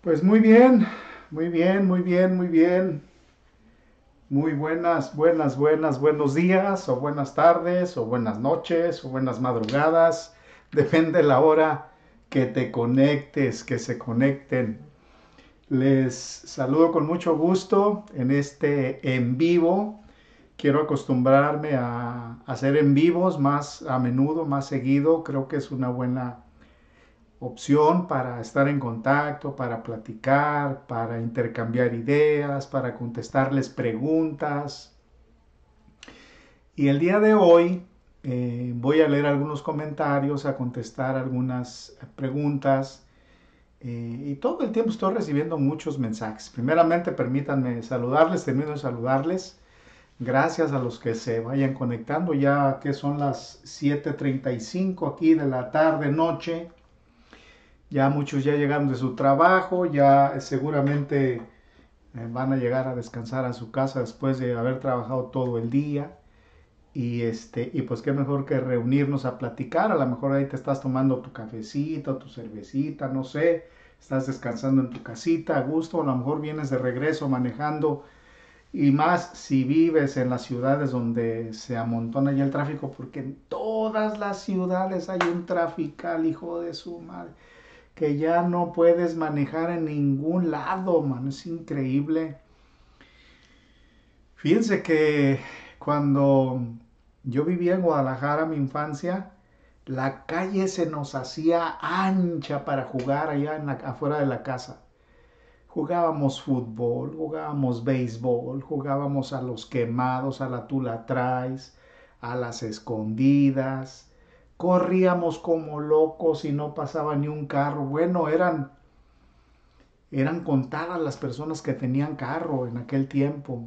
Pues muy bien, muy bien, muy bien, muy bien. Muy buenos días, o buenas tardes, o buenas noches, o buenas madrugadas. Depende la hora que te conectes, que se conecten. Les saludo con mucho gusto en este en vivo. Quiero acostumbrarme a hacer en vivos más a menudo, más seguido. Creo que es una buena opción para estar en contacto, para platicar, para intercambiar ideas, para contestarles preguntas. Y el día de hoy voy a leer algunos comentarios, a contestar algunas preguntas. Y todo el tiempo estoy recibiendo muchos mensajes. Primeramente, permítanme saludarles, termino de saludarles. Gracias a los que se vayan conectando, ya que son las 7:35 aquí de la tarde, noche. Ya muchos ya llegaron de su trabajo, ya seguramente van a llegar a descansar a su casa después de haber trabajado todo el día. Y pues qué mejor que reunirnos a platicar. A lo mejor ahí te estás tomando tu cafecito, tu cervecita, no sé. Estás descansando en tu casita a gusto. A lo mejor vienes de regreso manejando. Y más si vives en las ciudades donde se amontona ya el tráfico, porque en todas las ciudades hay un trafical, hijo de su madre, que ya no puedes manejar en ningún lado, man. Es increíble. Fíjense que cuando yo vivía en Guadalajara, mi infancia, la calle se nos hacía ancha para jugar allá afuera de la casa. Jugábamos fútbol, jugábamos béisbol, jugábamos a los quemados, a la tú la traes, a las escondidas. Corríamos como locos y no pasaba ni un carro. Bueno, eran contadas las personas que tenían carro en aquel tiempo.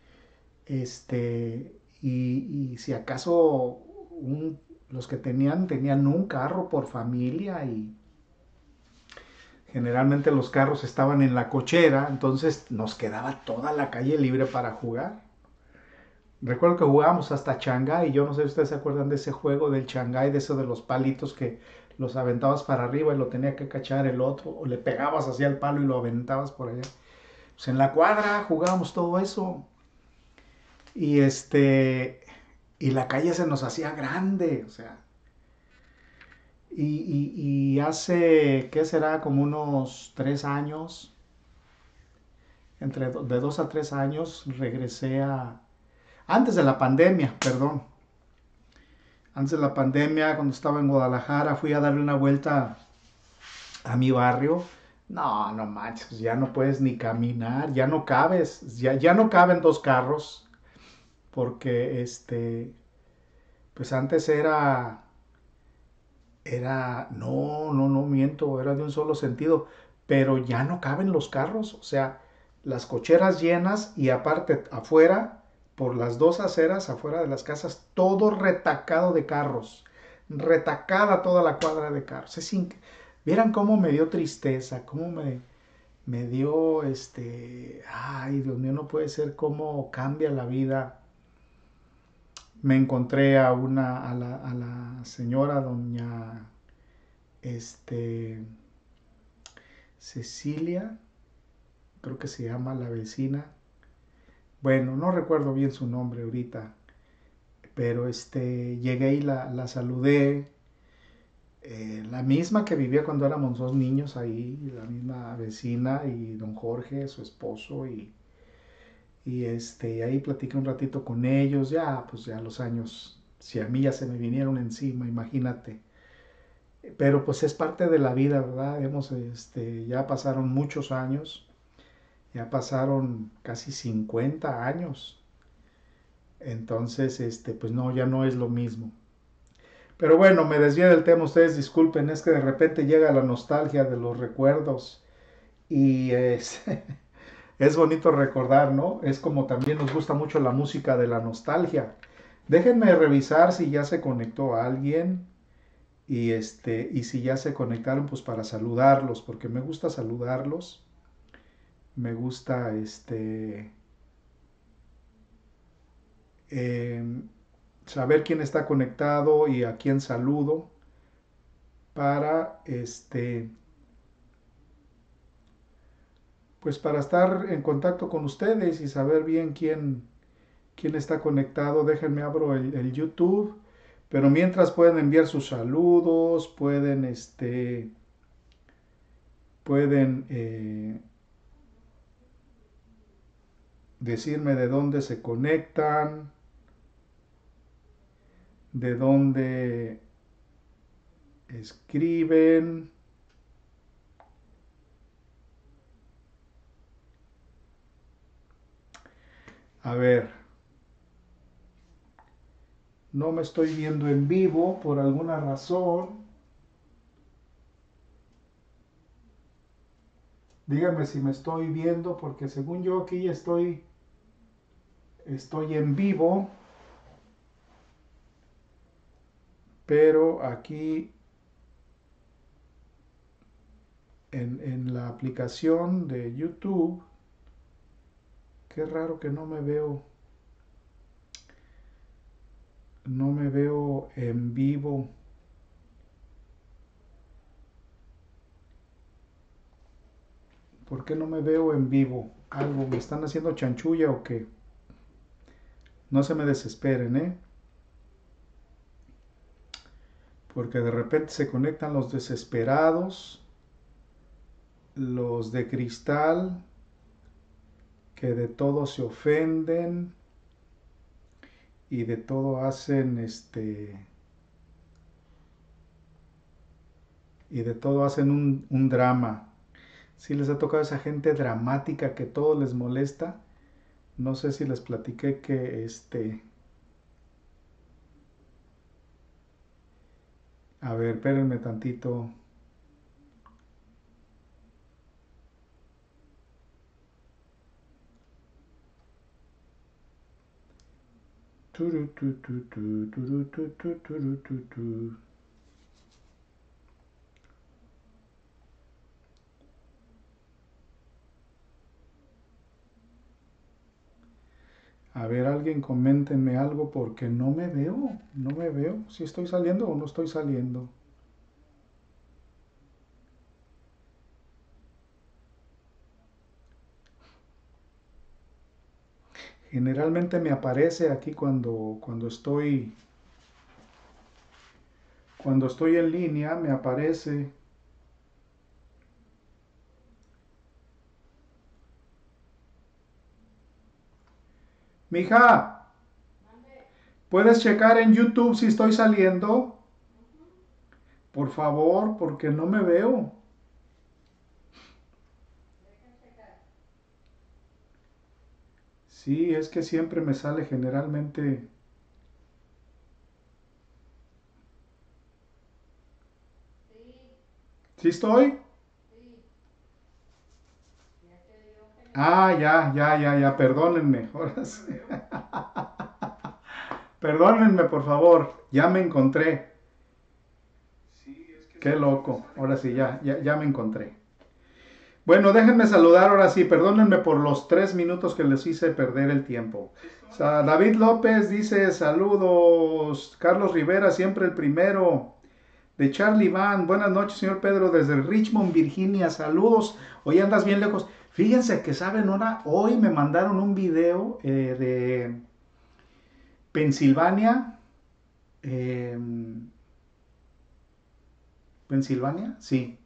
Y si acaso los que tenían un carro por familia, y generalmente los carros estaban en la cochera, entonces nos quedaba toda la calle libre para jugar. Recuerdo que jugábamos hasta Shanghái. Yo no sé si ustedes se acuerdan de ese juego del Shanghái, de eso de los palitos que los aventabas para arriba y lo tenía que cachar el otro, o le pegabas hacia el palo y lo aventabas por allá. Pues en la cuadra jugábamos todo eso. Y y la calle se nos hacía grande, o sea. Y hace, ¿qué será? Como unos 3 años, de 2 a 3 años, regresé antes de la pandemia, perdón. Antes de la pandemia, cuando estaba en Guadalajara, fui a darle una vuelta a mi barrio. No, no manches, pues ya no puedes ni caminar, ya no cabes, ya no caben dos carros, porque pues antes no miento, era de un solo sentido, pero ya no caben los carros, o sea, las cocheras llenas y aparte afuera, por las dos aceras afuera de las casas, todo retacado de carros, retacada toda la cuadra de carros. Vieran cómo me dio tristeza, cómo me dio, ay, Dios mío, no puede ser cómo cambia la vida. Me encontré a la señora doña, este, Cecilia, creo que se llama la vecina. Bueno, no recuerdo bien su nombre ahorita, pero llegué y la saludé. La misma que vivía cuando éramos dos niños ahí, la misma vecina, y don Jorge, su esposo, y ahí platiqué un ratito con ellos. Ya, pues ya los años, si a mí ya se me vinieron encima, imagínate. Pero pues es parte de la vida, ¿verdad? Ya pasaron muchos años. Ya pasaron casi 50 años. Entonces, pues no, ya no es lo mismo. Pero bueno, me desvié del tema, ustedes disculpen, es que de repente llega la nostalgia de los recuerdos y es bonito recordar, ¿no? Es como también nos gusta mucho la música de la nostalgia. Déjenme revisar si ya se conectó alguien y si ya se conectaron, pues para saludarlos, porque me gusta saludarlos. Me gusta eh, saber quién está conectado y a quién saludo para pues para estar en contacto con ustedes y saber bien quién está conectado. Déjenme abro el YouTube, pero mientras pueden enviar sus saludos, pueden decirme de dónde se conectan, de dónde escriben. A ver, no me estoy viendo en vivo por alguna razón. Díganme si me estoy viendo, porque según yo aquí estoy en vivo, pero aquí en la aplicación de YouTube, qué raro que no me veo en vivo. ¿Por qué no me veo en vivo? ¿Algo me están haciendo chanchulla o qué? No se me desesperen, ¿eh? Porque de repente se conectan los desesperados, los de cristal, que de todo se ofenden y de todo hacen y de todo hacen un drama. Si les ha tocado esa gente dramática que todo les molesta. No sé si les platiqué que a ver, espérenme tantito. Turu, tu, tu, tu, turu, tu, tu, turu, tu, tu. A ver, alguien coméntenme algo porque no me veo. Si estoy saliendo o no estoy saliendo. Generalmente me aparece aquí cuando estoy en línea, me aparece. Mija, ¿puedes checar en YouTube si estoy saliendo? Por favor, porque no me veo. Sí, es que siempre me sale generalmente. ¿Sí estoy? Ah, ya, ya, ya, ya, perdónenme. Ahora sí. Perdónenme, por favor. Ya me encontré. Qué loco. Ahora sí, ya, ya, ya me encontré. Bueno, déjenme saludar ahora sí. Perdónenme por los 3 minutos que les hice perder el tiempo. O sea, David López dice saludos. Carlos Rivera, siempre el primero. De Charlie Van, buenas noches, señor Pedro, desde Richmond, Virginia, saludos. Hoy andas bien lejos. Fíjense que saben, ahora, hoy me mandaron un video de Pensilvania. eh, ¿Pensilvania? Sí.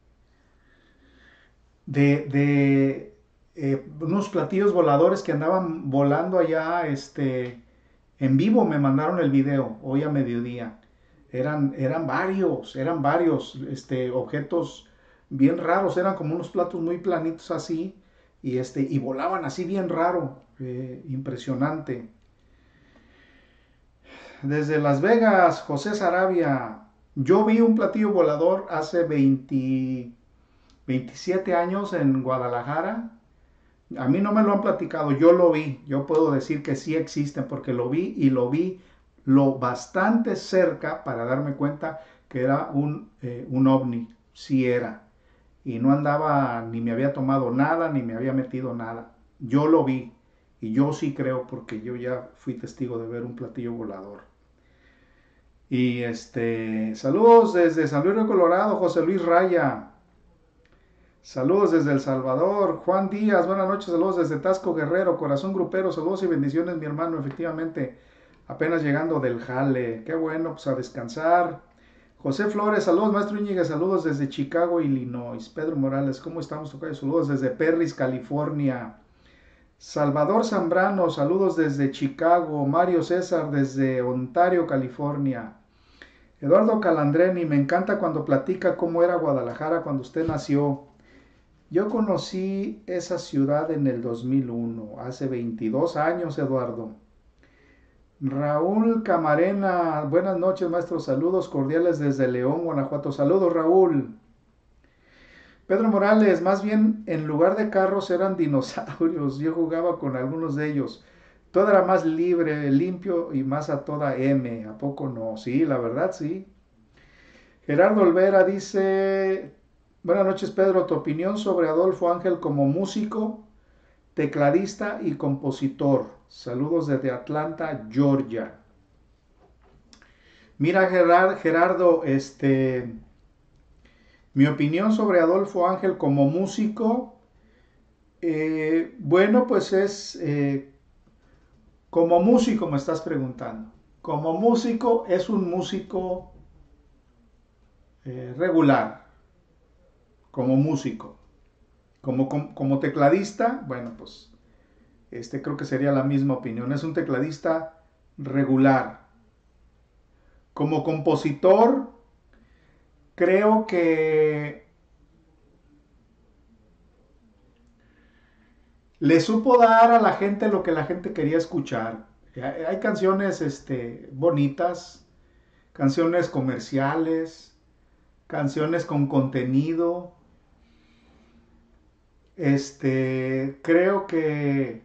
De unos platillos voladores que andaban volando allá, en vivo me mandaron el video, hoy a mediodía. Eran varios, objetos bien raros, eran como unos platos muy planitos así, y volaban así bien raro, impresionante. Desde Las Vegas, José Sarabia, yo vi un platillo volador hace 27 años en Guadalajara. A mí no me lo han platicado, yo lo vi, yo puedo decir que sí existen porque lo vi y lo vi lo bastante cerca para darme cuenta que era un ovni, sí era, y no andaba, ni me había tomado nada, ni me había metido nada. Yo lo vi y yo sí creo porque yo ya fui testigo de ver un platillo volador. Y saludos desde San Luis de Colorado, José Luis Raya. Saludos desde El Salvador. Juan Díaz, buenas noches, saludos desde Tasco Guerrero, corazón grupero, saludos y bendiciones, mi hermano, efectivamente, apenas llegando del jale. Qué bueno, pues a descansar. José Flores, saludos, maestro Íñiguez, saludos desde Chicago, Illinois. Pedro Morales, ¿cómo estamos, tocayo? Saludos desde Perris, California. Salvador Zambrano, saludos desde Chicago. Mario César, desde Ontario, California. Eduardo Calandreni, me encanta cuando platica cómo era Guadalajara cuando usted nació. Yo conocí esa ciudad en el 2001, hace 22 años, Eduardo. Raúl Camarena, buenas noches, maestro. Saludos cordiales desde León, Guanajuato. Saludos, Raúl. Pedro Morales, más bien en lugar de carros eran dinosaurios. Yo jugaba con algunos de ellos. Todo era más libre, limpio y más a toda M. ¿A poco no? Sí, la verdad, sí. Gerardo Olvera dice, buenas noches, Pedro. Tu opinión sobre Adolfo Ángel como músico, tecladista y compositor. Saludos desde Atlanta, Georgia. Mira, Gerardo, mi opinión sobre Adolfo Ángel como músico, bueno, pues como músico me estás preguntando. Como músico es un músico regular, como músico. Como tecladista, bueno, pues creo que sería la misma opinión. Es un tecladista regular. Como compositor, creo que le supo dar a la gente lo que la gente quería escuchar. Hay canciones bonitas, canciones comerciales, canciones con contenido. Creo que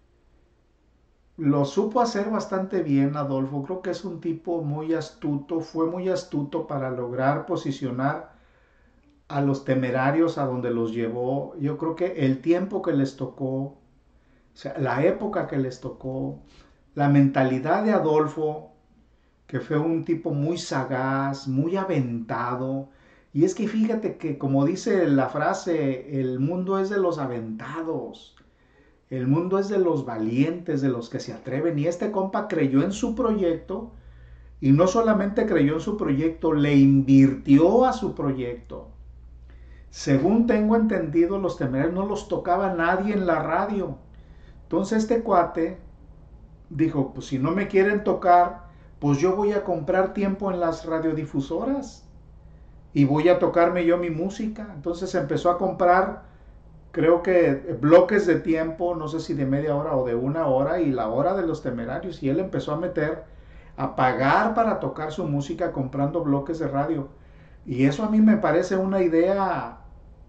lo supo hacer bastante bien Adolfo. Creo que es un tipo muy astuto, fue muy astuto para lograr posicionar a los Temerarios a donde los llevó. Yo creo que el tiempo que les tocó, o sea, la época que les tocó, la mentalidad de Adolfo, que fue un tipo muy sagaz, muy aventado. Y es que fíjate que, como dice la frase, el mundo es de los aventados. El mundo es de los valientes, de los que se atreven. Y este compa creyó en su proyecto y no solamente creyó en su proyecto, le invirtió a su proyecto. Según tengo entendido, los Temerarios no los tocaba nadie en la radio. Entonces este cuate dijo, pues si no me quieren tocar, pues yo voy a comprar tiempo en las radiodifusoras y voy a tocarme yo mi música. Entonces empezó a comprar, creo que bloques de tiempo, no sé si de media hora o de una hora, y la hora de los Temerarios, y él empezó a meter, a pagar para tocar su música comprando bloques de radio. Y eso a mí me parece una idea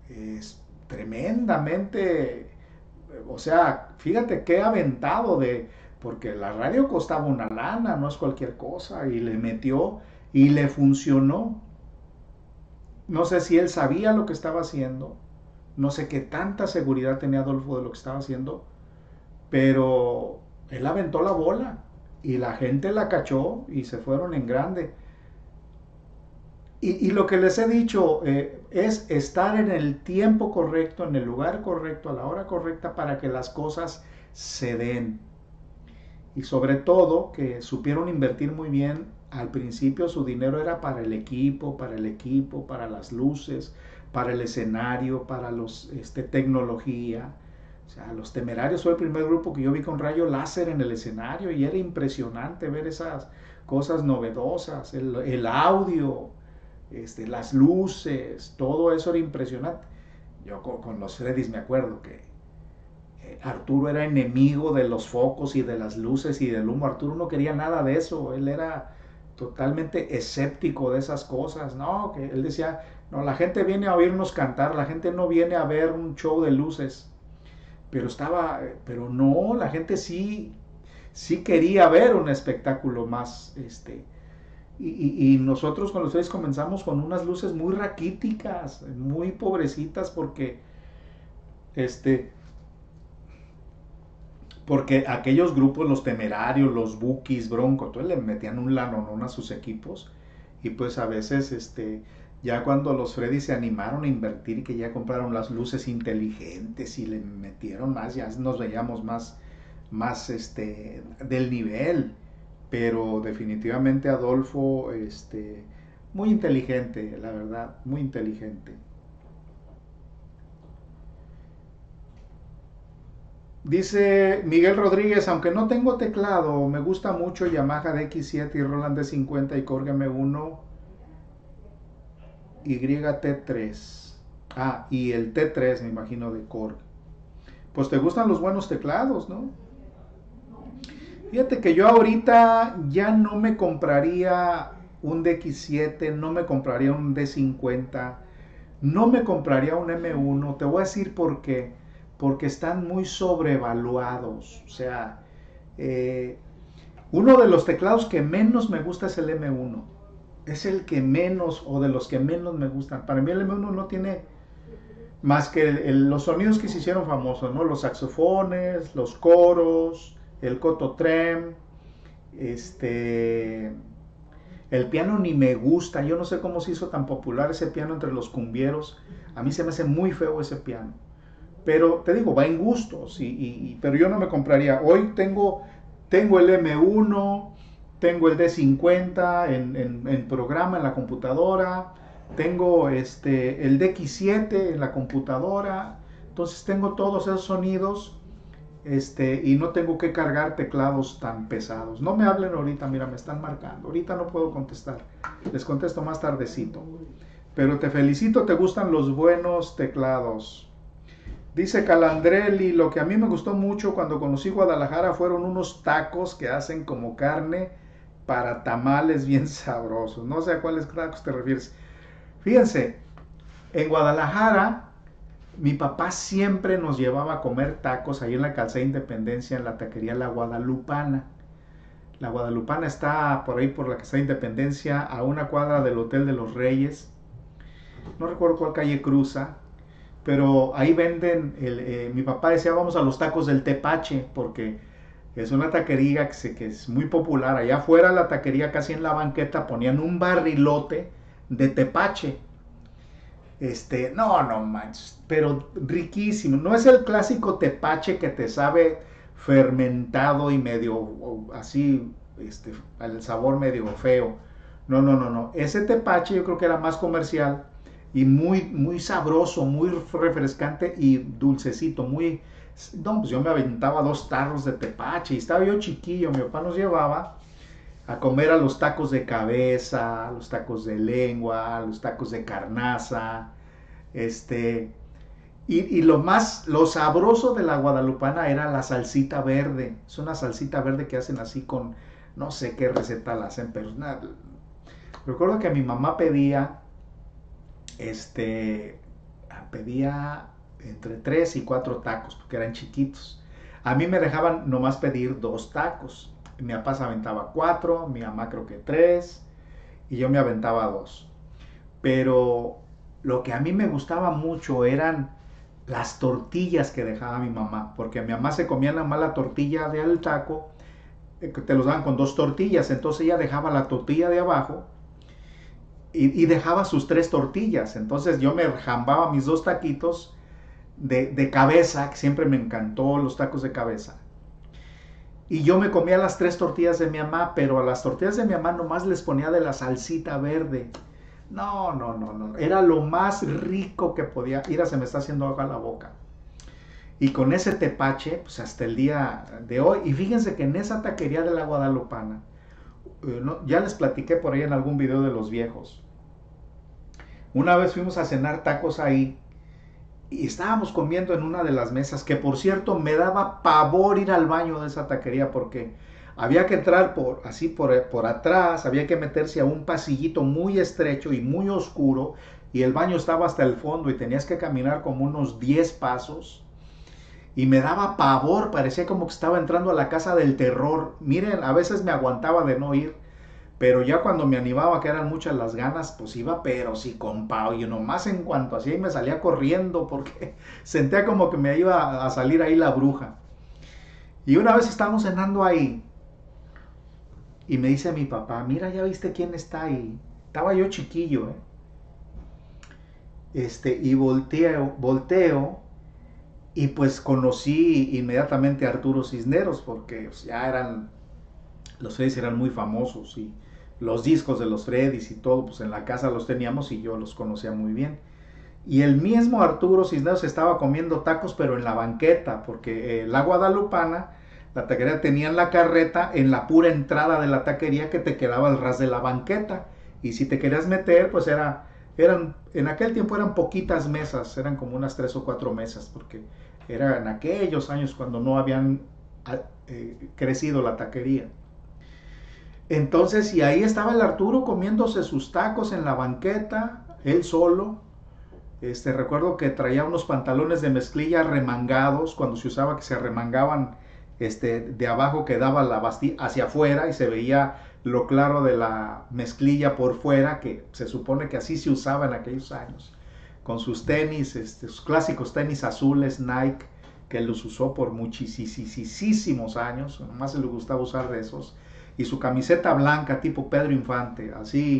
tremendamente, o sea, fíjate qué aventado porque la radio costaba una lana, no es cualquier cosa, y le metió y le funcionó. No sé si él sabía lo que estaba haciendo, no sé qué tanta seguridad tenía Adolfo de lo que estaba haciendo, pero él aventó la bola y la gente la cachó y se fueron en grande. Y lo que les he dicho es estar en el tiempo correcto, en el lugar correcto, a la hora correcta para que las cosas se den. Y sobre todo que supieron invertir muy bien. Al principio su dinero era para el equipo, para las luces, para el escenario, para los tecnología. O sea, los Temerarios fue el primer grupo que yo vi con rayo láser en el escenario y era impresionante ver esas cosas novedosas, el audio, las luces, todo eso era impresionante. Yo con los Freddys me acuerdo que Arturo era enemigo de los focos y de las luces y del humo. Arturo no quería nada de eso, él era totalmente escéptico de esas cosas, ¿no? Que él decía, no, la gente viene a oírnos cantar, la gente no viene a ver un show de luces. Pero no, la gente sí quería ver un espectáculo más, y nosotros con los seis comenzamos con unas luces muy raquíticas, muy pobrecitas, este, porque aquellos grupos, los Temerarios, los Bukis, Bronco, todos le metían un lanonón a sus equipos y pues a veces Ya cuando los Freddy se animaron a invertir y que ya compraron las luces inteligentes y le metieron más, ya nos veíamos más del nivel. Pero definitivamente Adolfo, muy inteligente, la verdad, muy inteligente. Dice Miguel Rodríguez, aunque no tengo teclado, me gusta mucho Yamaha DX7 y Roland D50 y Korg M1 YT3. Ah, y el T3 me imagino de Korg. Pues te gustan los buenos teclados, ¿no? Fíjate que yo ahorita ya no me compraría un DX7, no me compraría un D50, no me compraría un M1. Te voy a decir por qué. Porque están muy sobrevaluados. O sea, eh, uno de los teclados que menos me gusta es el M1. Es el que menos, o de los que menos me gustan. Para mí el M1 no tiene más que los sonidos que se hicieron famosos, ¿no? Los saxofones, los coros, el cototrem, este, el piano ni me gusta. Yo no sé cómo se hizo tan popular ese piano entre los cumbieros. A mí se me hace muy feo ese piano. Pero te digo, va en gustos, pero yo no me compraría. Hoy tengo el M1, tengo el D50 en programa en la computadora, tengo el DX7 en la computadora, entonces tengo todos esos sonidos y no tengo que cargar teclados tan pesados. No me hablen ahorita, mira, me están marcando. Ahorita no puedo contestar, les contesto más tardecito. Pero te felicito, te gustan los buenos teclados. Dice Calandrelli, lo que a mí me gustó mucho cuando conocí Guadalajara fueron unos tacos que hacen como carne para tamales bien sabrosos. No sé a cuáles tacos te refieres. Fíjense, en Guadalajara mi papá siempre nos llevaba a comer tacos ahí en la calzada Independencia, en la taquería La Guadalupana. La Guadalupana está por ahí por la calzada Independencia, a una cuadra del Hotel de los Reyes. No recuerdo cuál calle cruza, pero ahí venden, mi papá decía vamos a los tacos del Tepache, porque es una taquería que es muy popular. Allá afuera la taquería, casi en la banqueta, ponían un barrilote de tepache. No manches, pero riquísimo. No es el clásico tepache que te sabe fermentado y medio así, el sabor medio feo. No, no, no, no. Ese tepache yo creo que era más comercial y muy sabroso, muy refrescante y dulcecito, muy... No, pues yo me aventaba 2 tarros de tepache y estaba yo chiquillo, mi papá nos llevaba a comer a los tacos de cabeza, a los tacos de lengua, a los tacos de carnaza, este, lo sabroso de la guadalupana era la salsita verde. Es una salsita verde que hacen así con, no sé qué receta la hacen, pero nada. Recuerdo que mi mamá este, pedía entre 3 y 4 tacos, porque eran chiquitos. A mí me dejaban nomás pedir 2 tacos. Mi papá se aventaba 4, mi mamá creo que 3, y yo me aventaba 2. Pero lo que a mí me gustaba mucho eran las tortillas que dejaba mi mamá, porque mi mamá se comía la mala tortilla del taco, que te los daban con 2 tortillas, entonces ella dejaba la tortilla de abajo y dejaba sus 3 tortillas, entonces yo me jambaba mis 2 taquitos de cabeza, que siempre me encantó los tacos de cabeza, y yo me comía las 3 tortillas de mi mamá, pero a las tortillas de mi mamá nomás les ponía de la salsita verde. No, no, no, no. Era lo más rico que podía. Mira, se me está haciendo agua la boca. Y con ese tepache, pues hasta el día de hoy. Y fíjense que en esa taquería de la Guadalupana, ya les platiqué por ahí en algún video de los viejos. Una vez fuimos a cenar tacos ahí y estábamos comiendo en una de las mesas, que por cierto me daba pavor ir al baño de esa taquería porque había que entrar por atrás, había que meterse a un pasillito muy estrecho y muy oscuro, y el baño estaba hasta el fondo y tenías que caminar como unos 10 pasos y me daba pavor, parecía como que estaba entrando a la casa del terror. Miren, a veces me aguantaba de no ir, pero ya cuando me animaba, que eran muchas las ganas, pues iba, pero sí con pao. Y nomás en cuanto así me salía corriendo porque sentía como que me iba a salir ahí la bruja. Y una vez estábamos cenando ahí y me dice mi papá, mira, ya viste quién está ahí. Estaba yo chiquillo, ¿eh? y volteo y pues conocí inmediatamente a Arturo Cisneros porque pues, ya eran, los Freddys eran muy famosos y los discos de los Freddys y todo, pues en la casa los teníamos y yo los conocía muy bien. Y el mismo Arturo Cisneros estaba comiendo tacos, pero en la banqueta, porque la Guadalupana, la taquería, tenía la carreta en la pura entrada de la taquería que te quedaba al ras de la banqueta. Y si te querías meter, pues en aquel tiempo eran poquitas mesas, eran como unas 3 o 4 mesas, porque era en aquellos años cuando no habían crecido la taquería. Entonces, y ahí estaba el Arturo comiéndose sus tacos en la banqueta, él solo. Recuerdo que traía unos pantalones de mezclilla remangados, cuando se usaba que se remangaban, de abajo quedaba la bastilla hacia afuera y se veía lo claro de la mezclilla por fuera, que se supone que así se usaba en aquellos años, con sus tenis, sus clásicos tenis azules Nike, que los usó por muchísimos años, nomás se le gustaba usar de esos, y su camiseta blanca tipo Pedro Infante,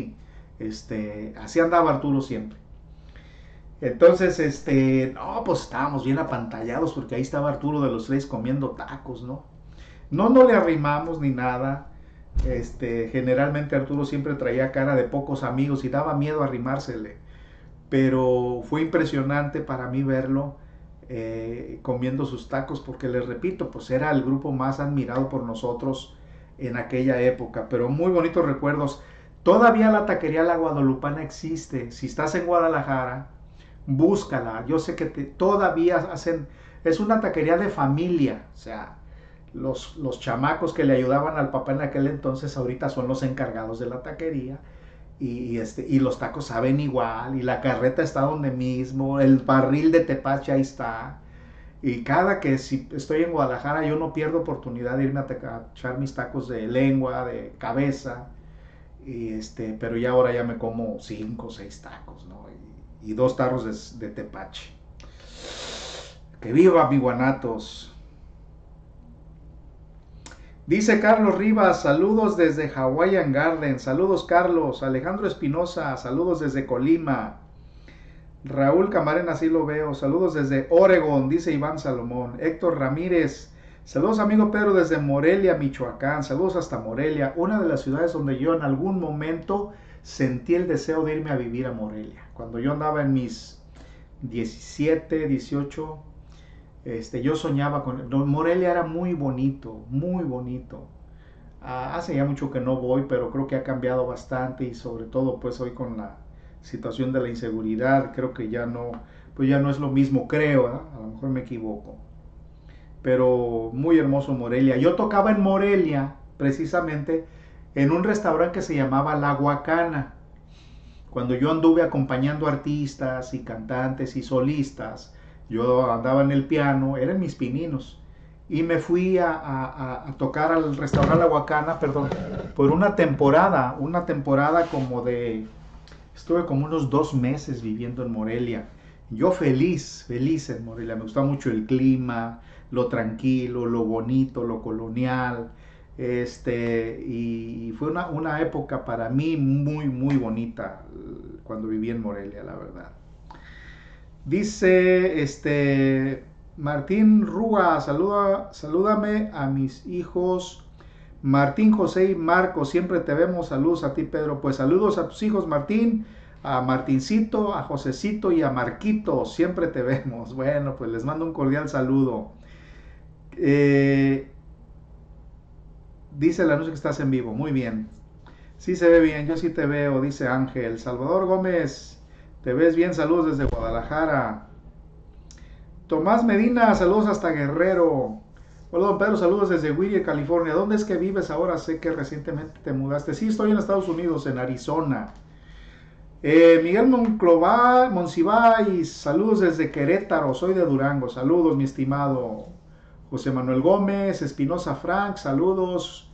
así andaba Arturo siempre. Entonces, no, pues estábamos bien apantallados porque ahí estaba Arturo de los Freys comiendo tacos, ¿no? No le arrimamos ni nada. Generalmente Arturo siempre traía cara de pocos amigos y daba miedo arrimársele. Pero fue impresionante para mí verlo comiendo sus tacos porque les repito, pues era el grupo más admirado por nosotros en aquella época. Pero muy bonitos recuerdos. Todavía la taquería La Guadalupana existe. Si estás en Guadalajara, búscala. Yo sé que todavía hacen, es una taquería de familia, o sea, los chamacos que le ayudaban al papá en aquel entonces ahorita son los encargados de la taquería y los tacos saben igual y la carreta está donde mismo, el barril de tepache ahí está. Y cada que si estoy en Guadalajara yo no pierdo oportunidad de irme a echar mis tacos de lengua, de cabeza, pero ya ahora ya me como 5 o 6 tacos, ¿no? Y 2 tarros de tepache. ¡Que viva mi Guanatos! Dice Carlos Rivas, saludos desde Hawaiian Garden. Saludos, Carlos. Alejandro Espinosa, saludos desde Colima. Raúl Camarena, así lo veo. Saludos desde Oregon, dice Iván Salomón. Héctor Ramírez, saludos amigo Pedro desde Morelia, Michoacán. Saludos hasta Morelia, una de las ciudades donde yo en algún momento sentí el deseo de irme a vivir a Morelia. Cuando yo andaba en mis 17, 18, yo soñaba con... Morelia era muy bonito, muy bonito. Hace ya mucho que no voy, pero creo que ha cambiado bastante y sobre todo pues hoy con la situación de la inseguridad, creo que ya no, pues ya no es lo mismo, creo, ¿eh? A lo mejor me equivoco. Pero muy hermoso Morelia. Yo tocaba en Morelia, precisamente, en un restaurante que se llamaba La Huacana. Cuando yo anduve acompañando artistas y cantantes y solistas, yo andaba en el piano, eran mis pininos. Y me fui a tocar al restaurante La Huacana, perdón, por una temporada como de, estuve como unos 2 meses viviendo en Morelia. Yo feliz, feliz en Morelia. Me gustaba mucho el clima, lo tranquilo, lo bonito, lo colonial. Y fue una época para mí muy, muy bonita cuando viví en Morelia, la verdad. Dice Martín Rúa, salúdame a mis hijos Martín, José y Marco, siempre te vemos. Saludos a ti, Pedro. Pues saludos a tus hijos, Martín, a Martincito, a Josecito y a Marquito, siempre te vemos. Bueno, pues les mando un cordial saludo. Dice el anuncio que estás en vivo, muy bien. Sí se ve bien, yo sí te veo, dice Ángel. Salvador Gómez, te ves bien, saludos desde Guadalajara. Tomás Medina, saludos hasta Guerrero. Hola, don Pedro, saludos desde Whittier, California. ¿Dónde es que vives ahora? Sé que recientemente te mudaste. Sí, estoy en Estados Unidos, en Arizona. Miguel Monsiváis, saludos desde Querétaro, soy de Durango. Saludos, mi estimado José Manuel Gómez, Espinosa Frank, saludos.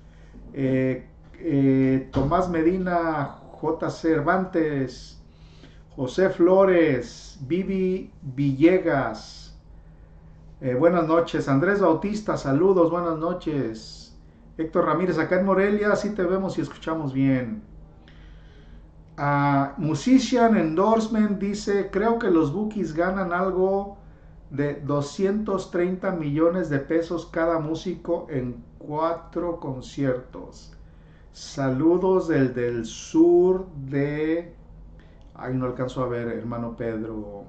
Tomás Medina, J. Cervantes, José Flores, Vivi Villegas. Buenas noches. Andrés Bautista, saludos, buenas noches. Héctor Ramírez, acá en Morelia sí te vemos y escuchamos bien. Musician Endorsement dice, creo que los Bookies ganan algo de 230 millones de pesos cada músico en 4 conciertos. Saludos del sur de... Ay, no alcanzo a ver, hermano Pedro.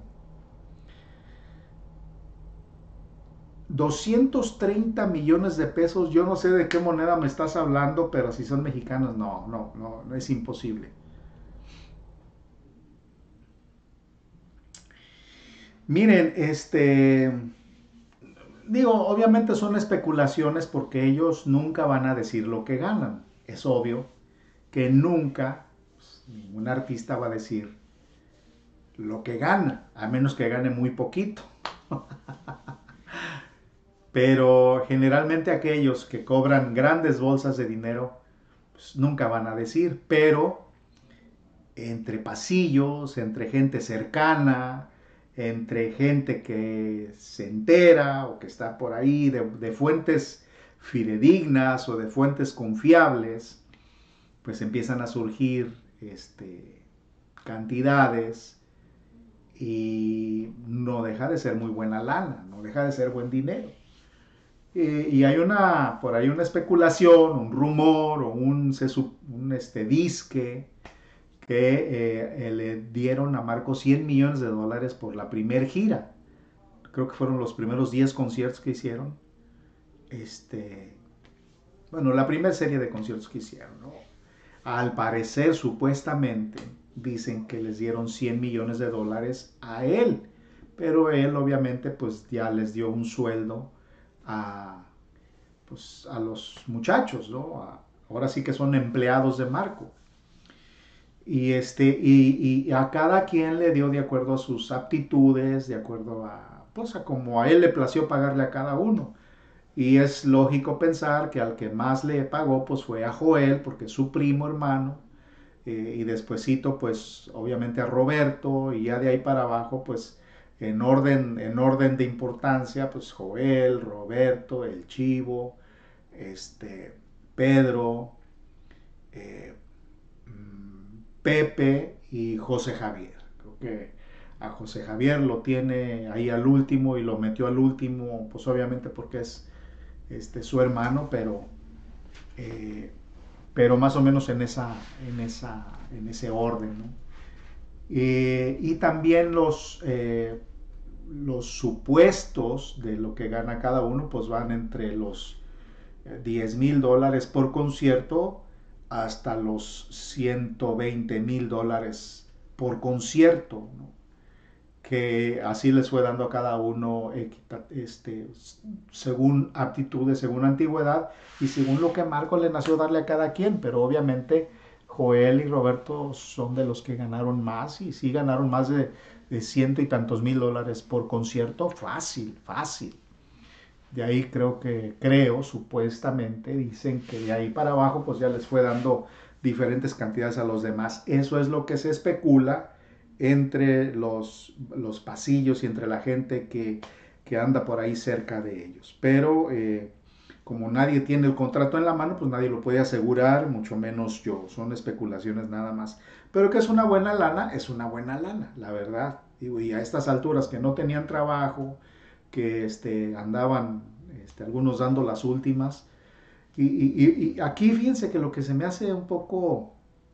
230 millones de pesos, yo no sé de qué moneda me estás hablando, pero si son mexicanos, no, no, no, no es imposible. Miren, digo, obviamente son especulaciones porque ellos nunca van a decir lo que ganan. Es obvio que nunca pues, ningún artista va a decir lo que gana, a menos que gane muy poquito. Pero generalmente aquellos que cobran grandes bolsas de dinero, pues nunca van a decir, pero entre pasillos, entre gente cercana, entre gente que se entera o que está por ahí de fuentes fidedignas o de fuentes confiables, pues empiezan a surgir cantidades y no deja de ser muy buena lana, no deja de ser buen dinero. Y hay por ahí una especulación, un rumor o un disque que le dieron a Marco 100 millones de dólares por la primer gira. Creo que fueron los primeros 10 conciertos que hicieron. Este, bueno, la primera serie de conciertos que hicieron, ¿no? Al parecer, supuestamente, dicen que les dieron 100 millones de dólares a él, pero él obviamente pues ya les dio un sueldo a, pues, a los muchachos, ¿no? Ahora sí que son empleados de Marco. Y a cada quien le dio de acuerdo a sus aptitudes, de acuerdo pues a como a él le plació pagarle a cada uno. Y es lógico pensar que al que más le pagó pues fue a Joel, porque es su primo hermano, y despuesito pues obviamente a Roberto, y ya de ahí para abajo pues en orden de importancia pues Joel, Roberto, el Chivo, Pedro, eh, Pepe y José Javier. Creo que a José Javier lo tiene ahí al último y lo metió al último, pues obviamente porque es su hermano, eh, pero más o menos en ese orden, ¿no? Y también los supuestos de lo que gana cada uno, pues van entre los $10,000 por concierto hasta los $120,000 por concierto, ¿no? Que así les fue dando a cada uno según aptitudes, según antigüedad y según lo que Marco le nació darle a cada quien, pero obviamente Joel y Roberto son de los que ganaron más y sí ganaron más de ciento y tantos mil dólares por concierto, fácil, fácil. De ahí supuestamente, dicen que de ahí para abajo pues ya les fue dando diferentes cantidades a los demás. Eso es lo que se especula entre los pasillos y entre la gente que anda por ahí cerca de ellos. Pero como nadie tiene el contrato en la mano, pues nadie lo puede asegurar, mucho menos yo. Son especulaciones nada más. Pero que es una buena lana, es una buena lana, la verdad. Y a estas alturas que no tenían trabajo, que andaban algunos dando las últimas. Y aquí fíjense que lo que se me hace un poco,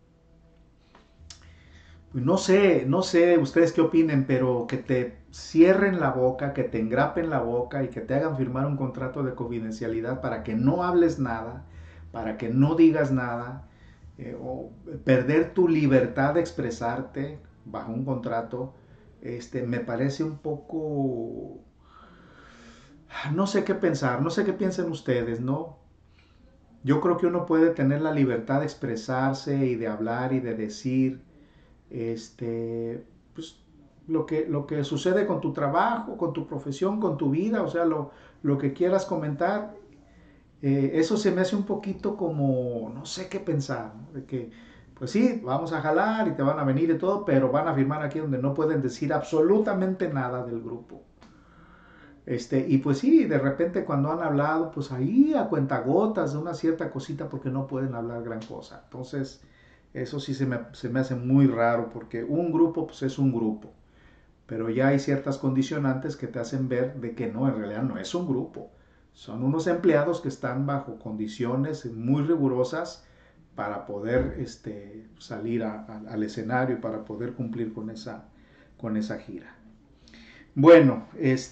pues no sé ustedes qué opinen, pero que te cierren la boca, que te engrapen la boca y que te hagan firmar un contrato de confidencialidad para que no hables nada, para que no digas nada, o perder tu libertad de expresarte bajo un contrato, me parece un poco, no sé qué pensar, no sé qué piensen ustedes, ¿no? Yo creo que uno puede tener la libertad de expresarse y de hablar y de decir, pues, lo que sucede con tu trabajo, con tu profesión, con tu vida, o sea, lo que quieras comentar. Eso se me hace un poquito como, no sé qué pensar, ¿no? De que, pues sí, vamos a jalar y te van a venir y todo, pero van a firmar aquí donde no pueden decir absolutamente nada del grupo. Y pues sí, de repente cuando han hablado, pues ahí a cuentagotas de una cierta cosita porque no pueden hablar gran cosa. Entonces, Eso sí se me hace muy raro porque un grupo pues es un grupo, pero ya hay ciertas condicionantes que te hacen ver de que no, en realidad no es un grupo. Son unos empleados que están bajo condiciones muy rigurosas para poder salir al escenario, para poder cumplir con esa gira. Bueno,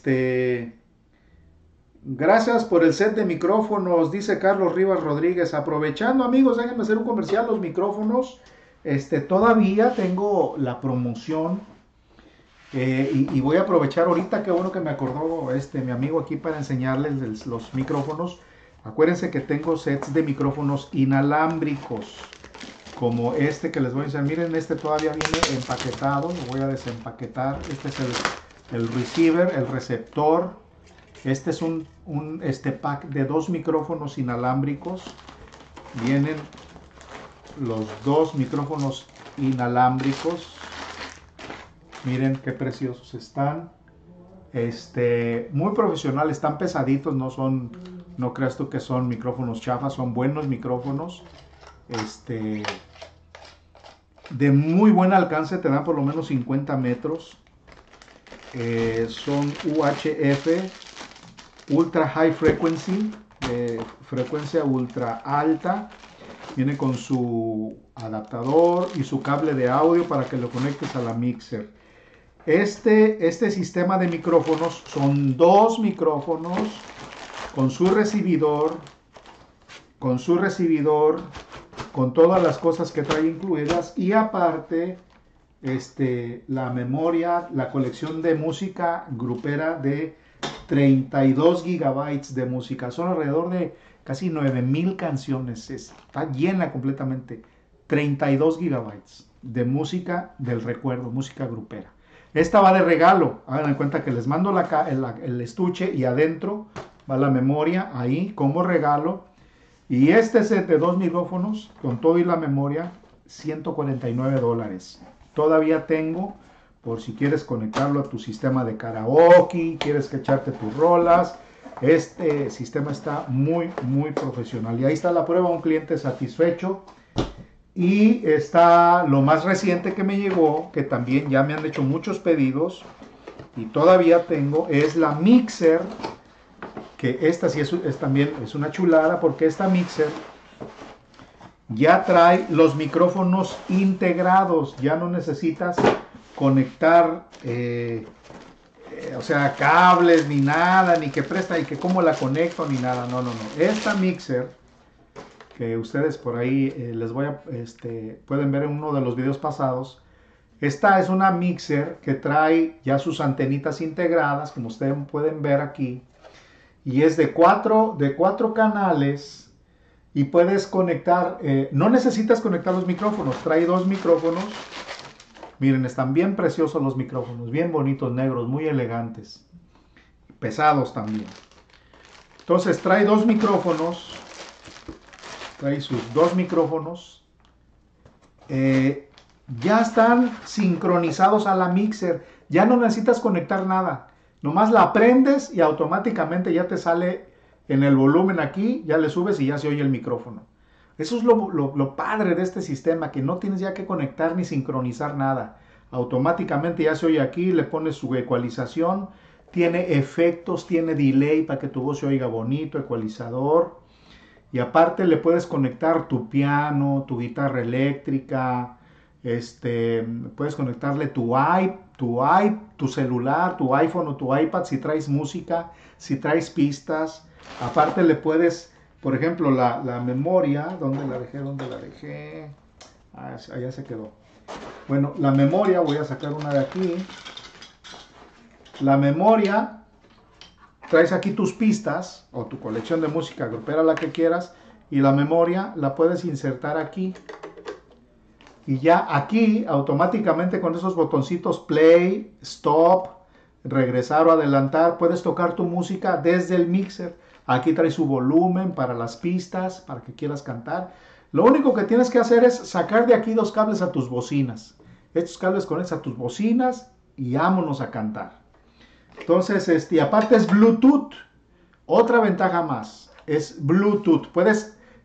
gracias por el set de micrófonos, dice Carlos Rivas Rodríguez. Aprovechando, amigos, déjenme hacer un comercial, los micrófonos. Todavía tengo la promoción y voy a aprovechar ahorita, qué bueno que me acordó mi amigo aquí para enseñarles los micrófonos. Acuérdense que tengo sets de micrófonos inalámbricos, como este que les voy a enseñar. Miren, todavía viene empaquetado, lo voy a desempaquetar. Este es el receiver, el receptor. Este es un pack de 2 micrófonos inalámbricos. Vienen los 2 micrófonos inalámbricos. Miren qué preciosos están. Muy profesionales, están pesaditos, no creas tú que son micrófonos chafas, son buenos micrófonos. De muy buen alcance, te dan por lo menos 50 metros. Son UHF, Ultra High Frequency, de frecuencia ultra alta. Viene con su adaptador y su cable de audio para que lo conectes a la mixer. Este sistema de micrófonos son 2 micrófonos con su recibidor, con todas las cosas que trae incluidas, y aparte la memoria, la colección de música grupera de 32 gigabytes de música. Son alrededor de casi 9000 canciones. Está llena completamente. 32 gigabytes de música del recuerdo, música grupera. Esta va de regalo. Hagan en cuenta que les mando el estuche y adentro va la memoria ahí como regalo. Y este set de 2 micrófonos con todo y la memoria, $149. Todavía tengo, por si quieres conectarlo a tu sistema de karaoke, quieres que echarte tus rolas. Este sistema está muy, muy profesional. Y ahí está la prueba, un cliente satisfecho. Y está lo más reciente que me llegó, que también ya me han hecho muchos pedidos y todavía tengo, es la mixer, que esta sí también es una chulada, porque esta mixer ya trae los micrófonos integrados, ya no necesitas conectar o sea, cables ni nada, ni que presta y que cómo la conecto ni nada, no. Esta mixer que ustedes por ahí les voy a, pueden ver en uno de los videos pasados. Esta es una mixer que trae ya sus antenitas integradas, como ustedes pueden ver aquí, y es de cuatro canales, y puedes conectar, no necesitas conectar los micrófonos, trae 2 micrófonos. Miren, están bien preciosos los micrófonos, bien bonitos, negros, muy elegantes, pesados también. Entonces trae 2 micrófonos. Trae sus 2 micrófonos. Ya están sincronizados a la mixer. Ya no necesitas conectar nada. Nomás la prendes y automáticamente ya te sale en el volumen aquí. Ya le subes y ya se oye el micrófono. Eso es lo padre de este sistema, que no tienes ya que conectar ni sincronizar nada. Automáticamente ya se oye aquí, le pones su ecualización. Tiene efectos, tiene delay para que tu voz se oiga bonito, ecualizador. Y aparte le puedes conectar tu piano, tu guitarra eléctrica, puedes conectarle tu celular, tu iPhone o tu iPad si traes música, si traes pistas. Aparte le puedes, por ejemplo, la memoria, ¿dónde la dejé? Ah, allá se quedó. Bueno, la memoria, voy a sacar una de aquí. La memoria, traes aquí tus pistas o tu colección de música grupera, la que quieras, y la memoria la puedes insertar aquí. Y ya aquí automáticamente con esos botoncitos play, stop, regresar o adelantar, puedes tocar tu música desde el mixer. Aquí trae su volumen para las pistas, para que quieras cantar. Lo único que tienes que hacer es sacar de aquí 2 cables a tus bocinas. Estos cables conectas a tus bocinas y vámonos a cantar. Entonces, y aparte es Bluetooth. Otra ventaja más, es Bluetooth. Puedes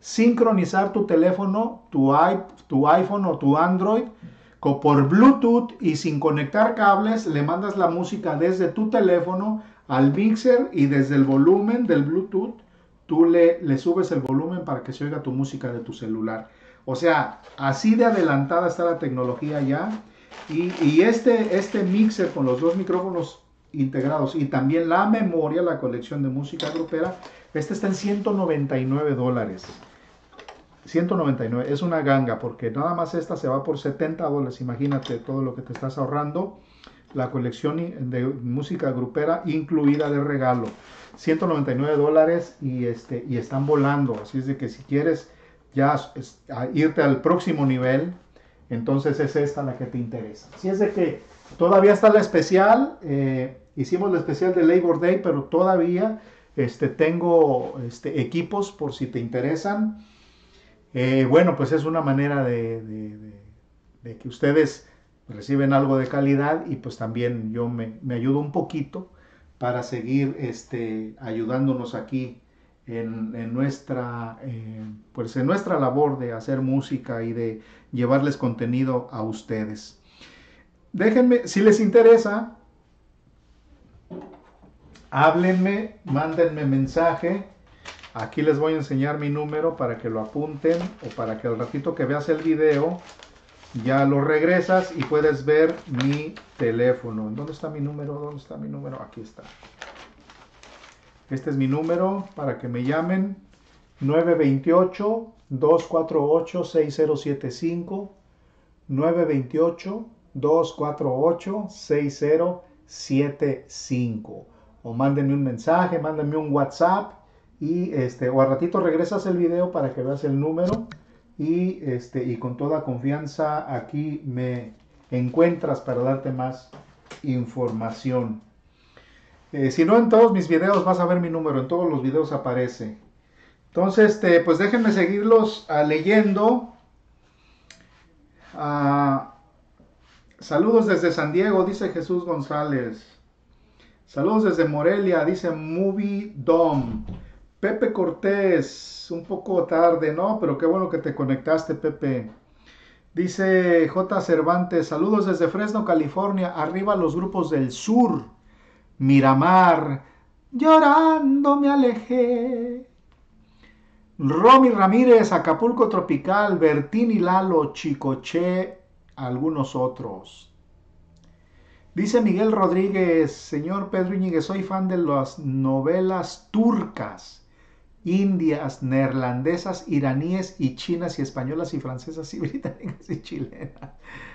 sincronizar tu teléfono, tu iPhone o tu Android por Bluetooth, y sin conectar cables le mandas la música desde tu teléfono al mixer, y desde el volumen del Bluetooth tú le subes el volumen para que se oiga tu música de tu celular. O sea, así de adelantada está la tecnología ya. Y este mixer con los dos micrófonos integrados y también la memoria, la colección de música grupera, este está en $199. 199, es una ganga, porque nada más esta se va por $70. Imagínate todo lo que te estás ahorrando. La colección de música grupera incluida de regalo. $199 y están volando. Así es de que si quieres ya irte al próximo nivel, entonces es esta la que te interesa. Así es de que todavía está la especial. Hicimos la especial de Labor Day, pero todavía tengo equipos por si te interesan. Bueno, pues es una manera de que ustedes reciben algo de calidad, y pues también yo me ayudo un poquito para seguir ayudándonos aquí en nuestra pues en nuestra labor de hacer música y de llevarles contenido a ustedes. Déjenme, si les interesa, háblenme, mándenme mensaje. Aquí les voy a enseñar mi número para que lo apunten, o para que al ratito que veas el video ya lo regresas y puedes ver mi teléfono. ¿Dónde está mi número? ¿Dónde está mi número? Aquí está. Este es mi número para que me llamen. 928-248-6075. 928-248-6075. O mándenme un mensaje, mándenme un WhatsApp. Y o al ratito regresas el video para que veas el número, y con toda confianza aquí me encuentras para darte más información. Si no, en todos mis videos vas a ver mi número, en todos los videos aparece. Entonces, pues déjenme seguirlos leyendo. Saludos desde San Diego, dice Jesús González. Saludos desde Morelia, dice Movie Dom. Pepe Cortés, un poco tarde, ¿no? Pero qué bueno que te conectaste, Pepe. Dice J. Cervantes, saludos desde Fresno, California. Arriba los grupos del sur. Miramar, llorando me alejé. Romy Ramírez, Acapulco Tropical, Bertín y Lalo, Chicoche, algunos otros. Dice Miguel Rodríguez, señor Pedro Íñiguez, soy fan de las novelas turcas, indias, neerlandesas, iraníes y chinas y españolas y francesas y británicas y chilenas.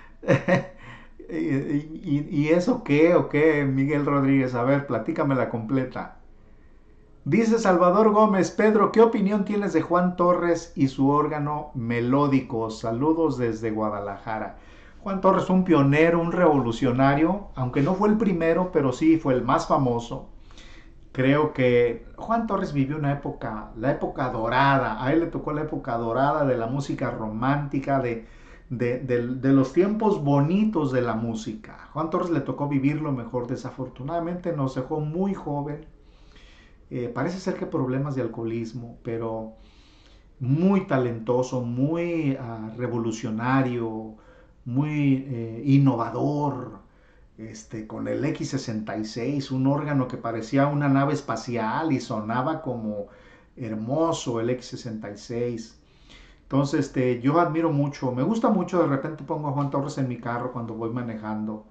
¿Y eso qué o qué, Miguel Rodríguez? A ver, platícame la completa. Dice Salvador Gómez, Pedro, ¿qué opinión tienes de Juan Torres y su órgano melódico? Saludos desde Guadalajara. Juan Torres, un pionero, un revolucionario, aunque no fue el primero, pero sí fue el más famoso. Creo que Juan Torres vivió una época, la época dorada. A él le tocó la época dorada de la música romántica, de los tiempos bonitos de la música. Juan Torres le tocó vivir lo mejor. Desafortunadamente nos dejó muy joven. Parece ser que problemas de alcoholismo, pero muy talentoso, muy revolucionario, muy innovador. Con el X66, un órgano que parecía una nave espacial y sonaba como hermoso el X66. Entonces, yo admiro mucho, me gusta mucho, de repente pongo a Juan Torres en mi carro cuando voy manejando.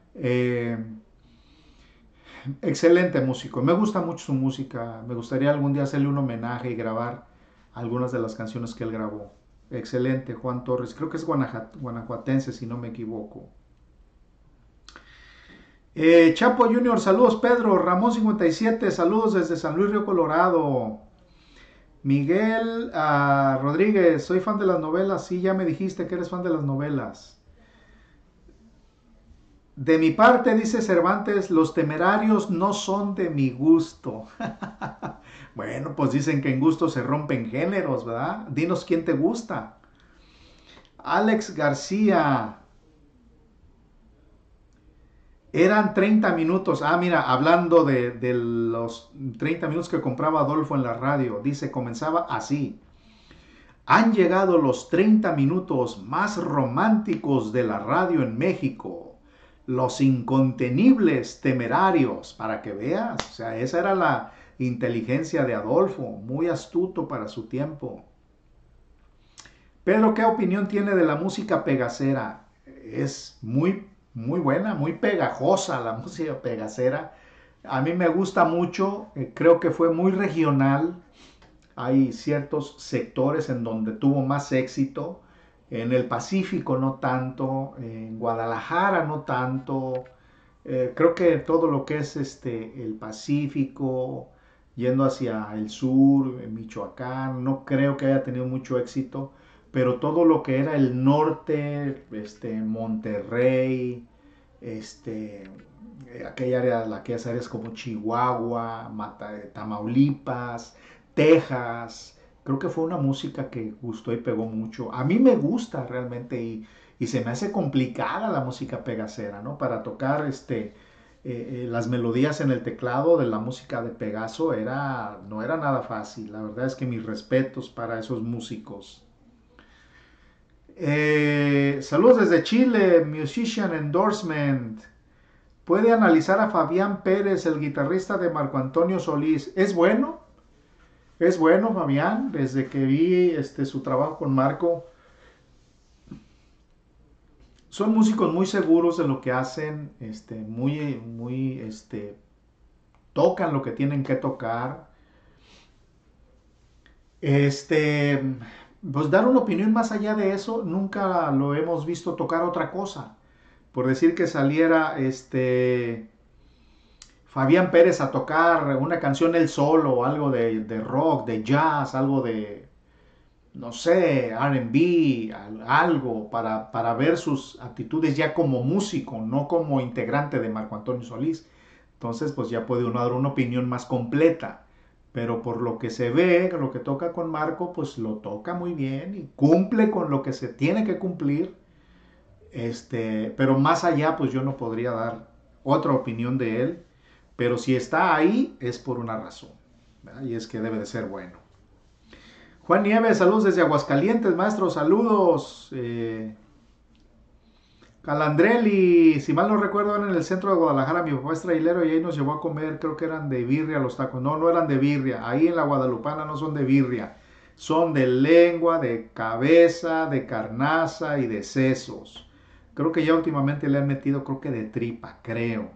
Excelente músico, me gusta mucho su música, me gustaría algún día hacerle un homenaje y grabar algunas de las canciones que él grabó. Excelente, Juan Torres, creo que es guanajuatense si no me equivoco. Chapo Junior, saludos Pedro. Ramón 57, saludos desde San Luis Río Colorado. Miguel Rodríguez, soy fan de las novelas. Sí, ya me dijiste que eres fan de las novelas. De mi parte, dice Cervantes, los Temerarios no son de mi gusto. Bueno, pues dicen que en gusto se rompen géneros, ¿verdad? Dinos quién te gusta. Alex García, eran 30 minutos. Mira, hablando de los 30 minutos que compraba Adolfo en la radio. Dice, comenzaba así. Han llegado los 30 minutos más románticos de la radio en México. Los incontenibles temerarios, para que veas. O sea, esa era la inteligencia de Adolfo, muy astuto para su tiempo. Pedro, ¿qué opinión tiene de la música pegacera? Es muy buena, muy pegajosa la música pegacera. A mí me gusta mucho, creo que fue muy regional. Hay ciertos sectores en donde tuvo más éxito. En el Pacífico no tanto, en Guadalajara no tanto. Creo que todo lo que es el Pacífico, yendo hacia el sur, en Michoacán, no creo que haya tenido mucho éxito, pero todo lo que era el norte, Monterrey, aquellas áreas como Chihuahua, Tamaulipas, Texas, creo que fue una música que gustó y pegó mucho. A mí me gusta realmente y se me hace complicada la música pegacera, ¿no? Para tocar las melodías en el teclado de la música de Pegaso no era nada fácil. La verdad es que mis respetos para esos músicos. Saludos desde Chile, Musician Endorsement. Puede analizar a Fabián Pérez, el guitarrista de Marco Antonio Solís. Es bueno Fabián, desde que vi su trabajo con Marco. Son músicos muy seguros de lo que hacen, tocan lo que tienen que tocar. Este, pues dar una opinión más allá de eso, nunca lo hemos visto tocar otra cosa. Por decir que saliera Fabián Pérez a tocar una canción él solo, algo de rock, de jazz, algo de, no sé, R&B, algo para ver sus actitudes ya como músico, no como integrante de Marco Antonio Solís. Entonces, pues ya puede uno dar una opinión más completa. Pero por lo que se ve, lo que toca con Marco, pues lo toca muy bien y cumple con lo que se tiene que cumplir. Pero más allá, pues yo no podría dar otra opinión de él. Pero si está ahí, es por una razón, ¿verdad? Y es que debe de ser bueno. Juan Nieves, saludos desde Aguascalientes, maestro, saludos. Calandrelli, si mal no recuerdo, en el centro de Guadalajara. Mi papá es trailero y ahí nos llevó a comer, creo que eran de birria los tacos. No, no eran de birria. Ahí en la Guadalupana no son de birria. Son de lengua, de cabeza, de carnaza y de sesos. Creo que ya últimamente le han metido, creo que de tripa, creo.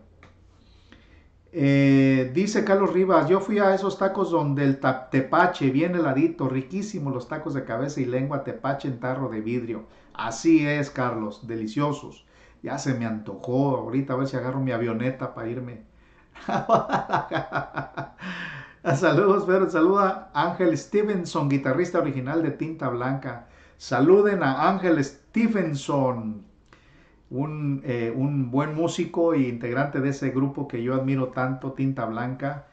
Dice Carlos Rivas, yo fui a esos tacos donde el tepache bien heladito, riquísimo los tacos de cabeza y lengua tepache en tarro de vidrio. Así es, Carlos, deliciosos. Ya se me antojó, ahorita a ver si agarro mi avioneta para irme. Saludos, Pedro, saluda Ángel Stevenson, guitarrista original de Tinta Blanca. Saluden a Ángel Stevenson, un buen músico e integrante de ese grupo que yo admiro tanto, Tinta Blanca,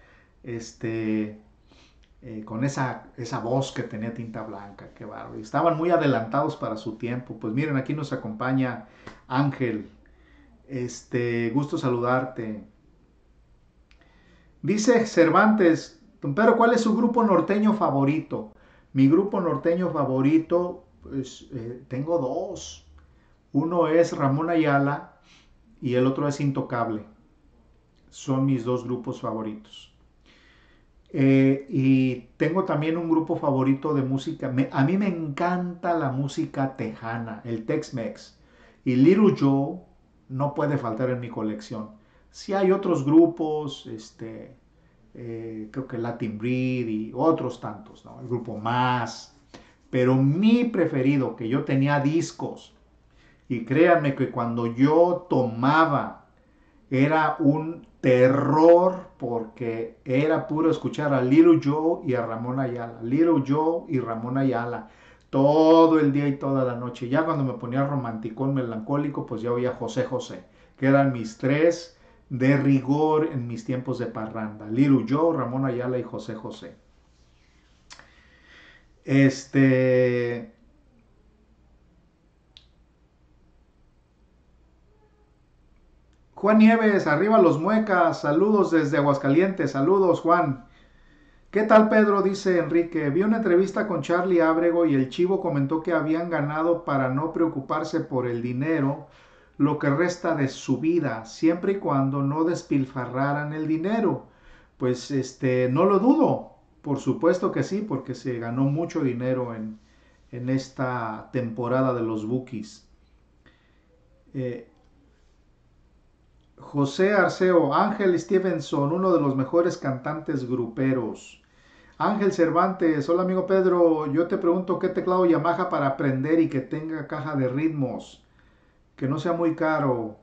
con esa voz que tenía Tinta Blanca, qué bárbaro. Estaban muy adelantados para su tiempo. Pues miren, aquí nos acompaña Ángel. Gusto saludarte. Dice Cervantes, don Pedro, ¿cuál es su grupo norteño favorito? Mi grupo norteño favorito, pues tengo dos. Uno es Ramón Ayala y el otro es Intocable. Son mis dos grupos favoritos. Y tengo también un grupo favorito de música. A mí me encanta la música tejana, el Tex-Mex. Y Little Joe no puede faltar en mi colección. Si hay otros grupos, creo que Latin Breed y otros tantos, ¿no? El grupo Más. Pero mi preferido, que yo tenía discos, y créanme que cuando yo tomaba era un terror porque era puro escuchar a Little Joe y a Ramón Ayala. Little Joe y Ramón Ayala. Todo el día y toda la noche. Ya cuando me ponía romanticón, melancólico, pues ya oía José José, que eran mis tres de rigor en mis tiempos de parranda. Little Joe, Ramón Ayala y José José. Juan Nieves, arriba los muecas, saludos desde Aguascalientes, saludos Juan. ¿Qué tal, Pedro? Dice Enrique. Vi una entrevista con Charlie Ábrego y el Chivo comentó que habían ganado para no preocuparse por el dinero lo que resta de su vida, siempre y cuando no despilfarraran el dinero. Pues no lo dudo. Por supuesto que sí, porque se ganó mucho dinero en esta temporada de los Bookies. Eh, José Arceo, Ángel Stevenson, uno de los mejores cantantes gruperos. Ángel Cervantes, hola amigo Pedro, yo te pregunto qué teclado Yamaha para aprender y que tenga caja de ritmos, que no sea muy caro.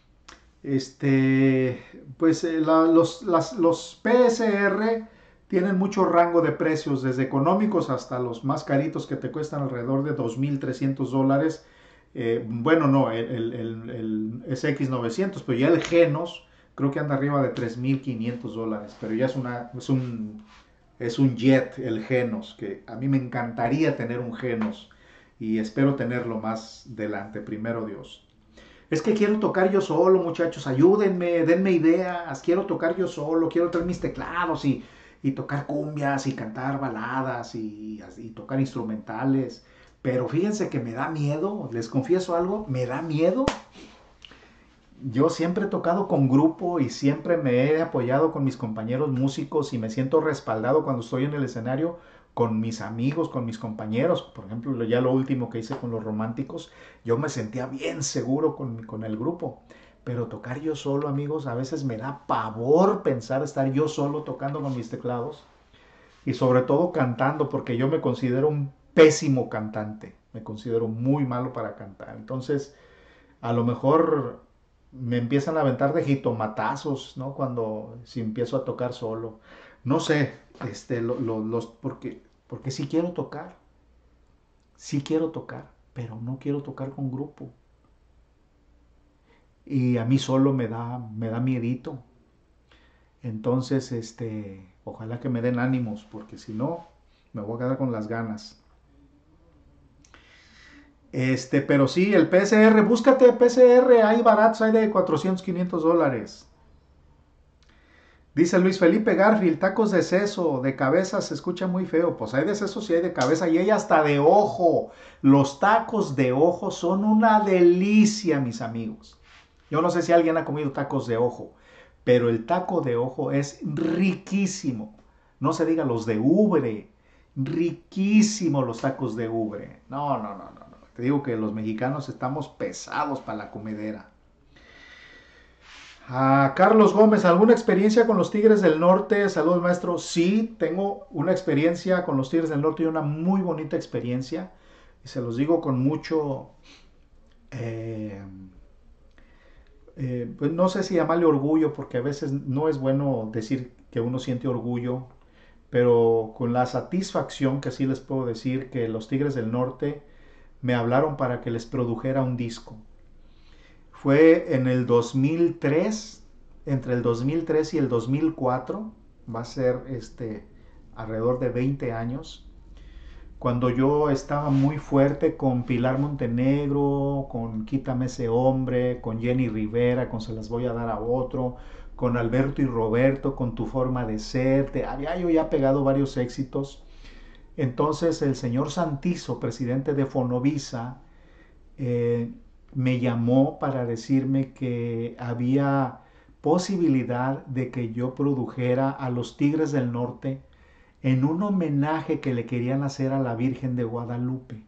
Este, pues los PSR tienen mucho rango de precios, desde económicos hasta los más caritos que te cuestan alrededor de $2,300. Bueno, no, el SX900, pero ya el Genos creo que anda arriba de $3,500, pero ya es un jet el Genos, que a mí me encantaría tener un Genos y espero tenerlo más delante, primero Dios. Es que quiero tocar yo solo, muchachos, ayúdenme, denme ideas, quiero tocar yo solo, quiero traer mis teclados y tocar cumbias y cantar baladas y tocar instrumentales. Pero fíjense que me da miedo, les confieso algo, me da miedo. Yo siempre he tocado con grupo y siempre me he apoyado con mis compañeros músicos y me siento respaldado cuando estoy en el escenario con mis amigos, con mis compañeros. Por ejemplo, ya lo último que hice con los Románticos, yo me sentía bien seguro con el grupo. Pero tocar yo solo, amigos, a veces me da pavor pensar estar yo solo tocando con mis teclados y sobre todo cantando, porque yo me considero un pésimo cantante, me considero muy malo para cantar. Entonces, a lo mejor me empiezan a aventar de jitomatazos, ¿no? Cuando si empiezo a tocar solo. No sé, porque sí quiero tocar, pero no quiero tocar con grupo. Y a mí solo me da miedito. Entonces, ojalá que me den ánimos, porque si no, me voy a quedar con las ganas. Pero sí, el PCR, búscate PCR, hay baratos, hay de $400, $500. Dice Luis Felipe Garfield, tacos de seso, de cabeza se escucha muy feo. Pues hay de seso, sí hay de cabeza y hay hasta de ojo. Los tacos de ojo son una delicia, mis amigos. Yo no sé si alguien ha comido tacos de ojo, pero el taco de ojo es riquísimo. No se diga los de ubre, riquísimo los tacos de ubre. No, no, no, no, no. Te digo que los mexicanos estamos pesados para la comedera. Carlos Gómez, ¿alguna experiencia con los Tigres del Norte? Saludos, maestro. Sí, tengo una experiencia con los Tigres del Norte y una muy bonita experiencia. Y se los digo con mucho, eh, pues no sé si llamarle orgullo, porque a veces no es bueno decir que uno siente orgullo, pero con la satisfacción que sí les puedo decir que los Tigres del Norte me hablaron para que les produjera un disco. Fue en el 2003, entre el 2003 y el 2004, va a ser alrededor de 20 años, cuando yo estaba muy fuerte con Pilar Montenegro, con Quítame ese hombre, con Jenny Rivera, con Se las voy a dar a otro, con Alberto y Roberto, con Tu forma de ser, había yo ya pegado varios éxitos. Entonces el señor Santizo, presidente de Fonovisa, eh, me llamó para decirme que había posibilidad de que yo produjera a los Tigres del Norte en un homenaje que le querían hacer a la Virgen de Guadalupe.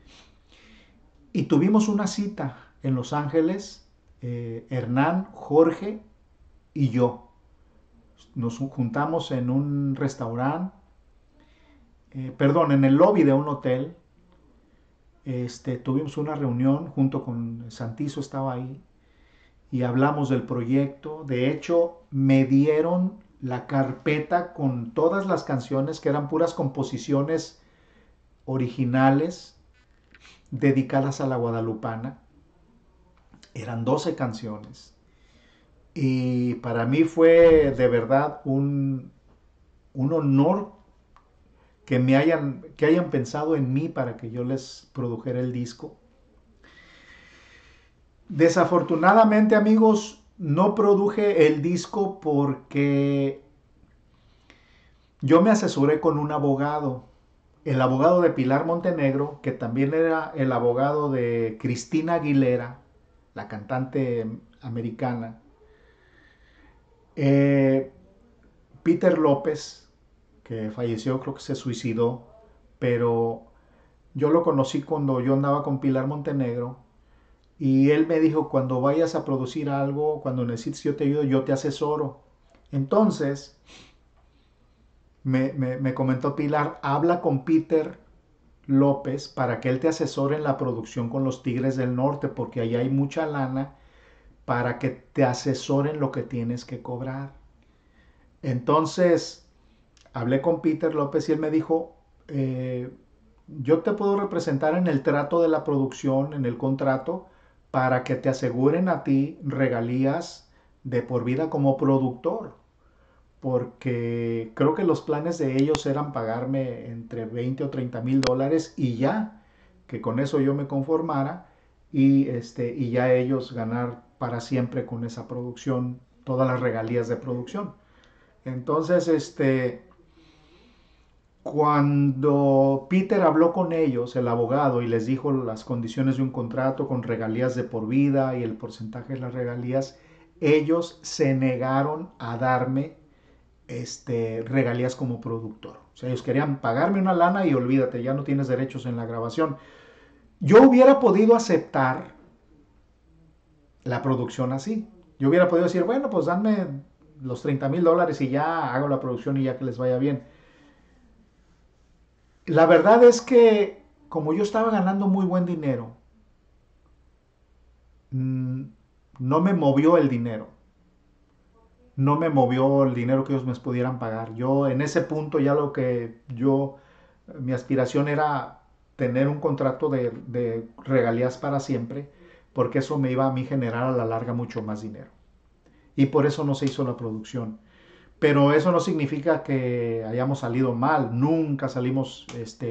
Y tuvimos una cita en Los Ángeles, Hernán, Jorge y yo. Nos juntamos en un restaurante, perdón, en el lobby de un hotel. Tuvimos una reunión junto con Santizo, estaba ahí, y hablamos del proyecto. De hecho, me dieron la carpeta con todas las canciones que eran puras composiciones originales dedicadas a la guadalupana. Eran 12 canciones. Y para mí fue de verdad un honor que hayan pensado en mí para que yo les produjera el disco. Desafortunadamente, amigos, no produje el disco porque Yo me asesoré con un abogado, el abogado de Pilar Montenegro, que también era el abogado de Cristina Aguilera, la cantante americana, eh, Peter López, que falleció, creo que se suicidó, pero yo lo conocí cuando yo andaba con Pilar Montenegro y él me dijo, cuando vayas a producir algo, cuando necesites yo te ayudo, yo te asesoro. Entonces, me comentó Pilar, habla con Peter López para que él te asesore en la producción con los Tigres del Norte, porque ahí hay mucha lana para que te asesoren lo que tienes que cobrar. Entonces, hablé con Peter López y él me dijo, yo te puedo representar en el trato de la producción, en el contrato, para que te aseguren a ti regalías de por vida como productor, porque creo que los planes de ellos eran pagarme entre 20 o 30 mil dólares y ya, que con eso yo me conformara y ya ellos ganar para siempre con esa producción, todas las regalías de producción. Entonces, cuando Peter habló con ellos, el abogado, y les dijo las condiciones de un contrato con regalías de por vida y el porcentaje de las regalías, ellos se negaron a darme regalías como productor. O sea, ellos querían pagarme una lana y olvídate, ya no tienes derechos en la grabación. Yo hubiera podido aceptar la producción así. Yo hubiera podido decir, bueno, pues danme los 30 mil dólares y ya hago la producción y ya que les vaya bien. La verdad es que como yo estaba ganando muy buen dinero, mmm, no me movió el dinero. No me movió el dinero que ellos me pudieran pagar. Yo en ese punto ya mi aspiración era tener un contrato de regalías para siempre, porque eso me iba a mí generar a la larga mucho más dinero. Y por eso no se hizo la producción. Pero eso no significa que hayamos salido mal. Nunca salimos,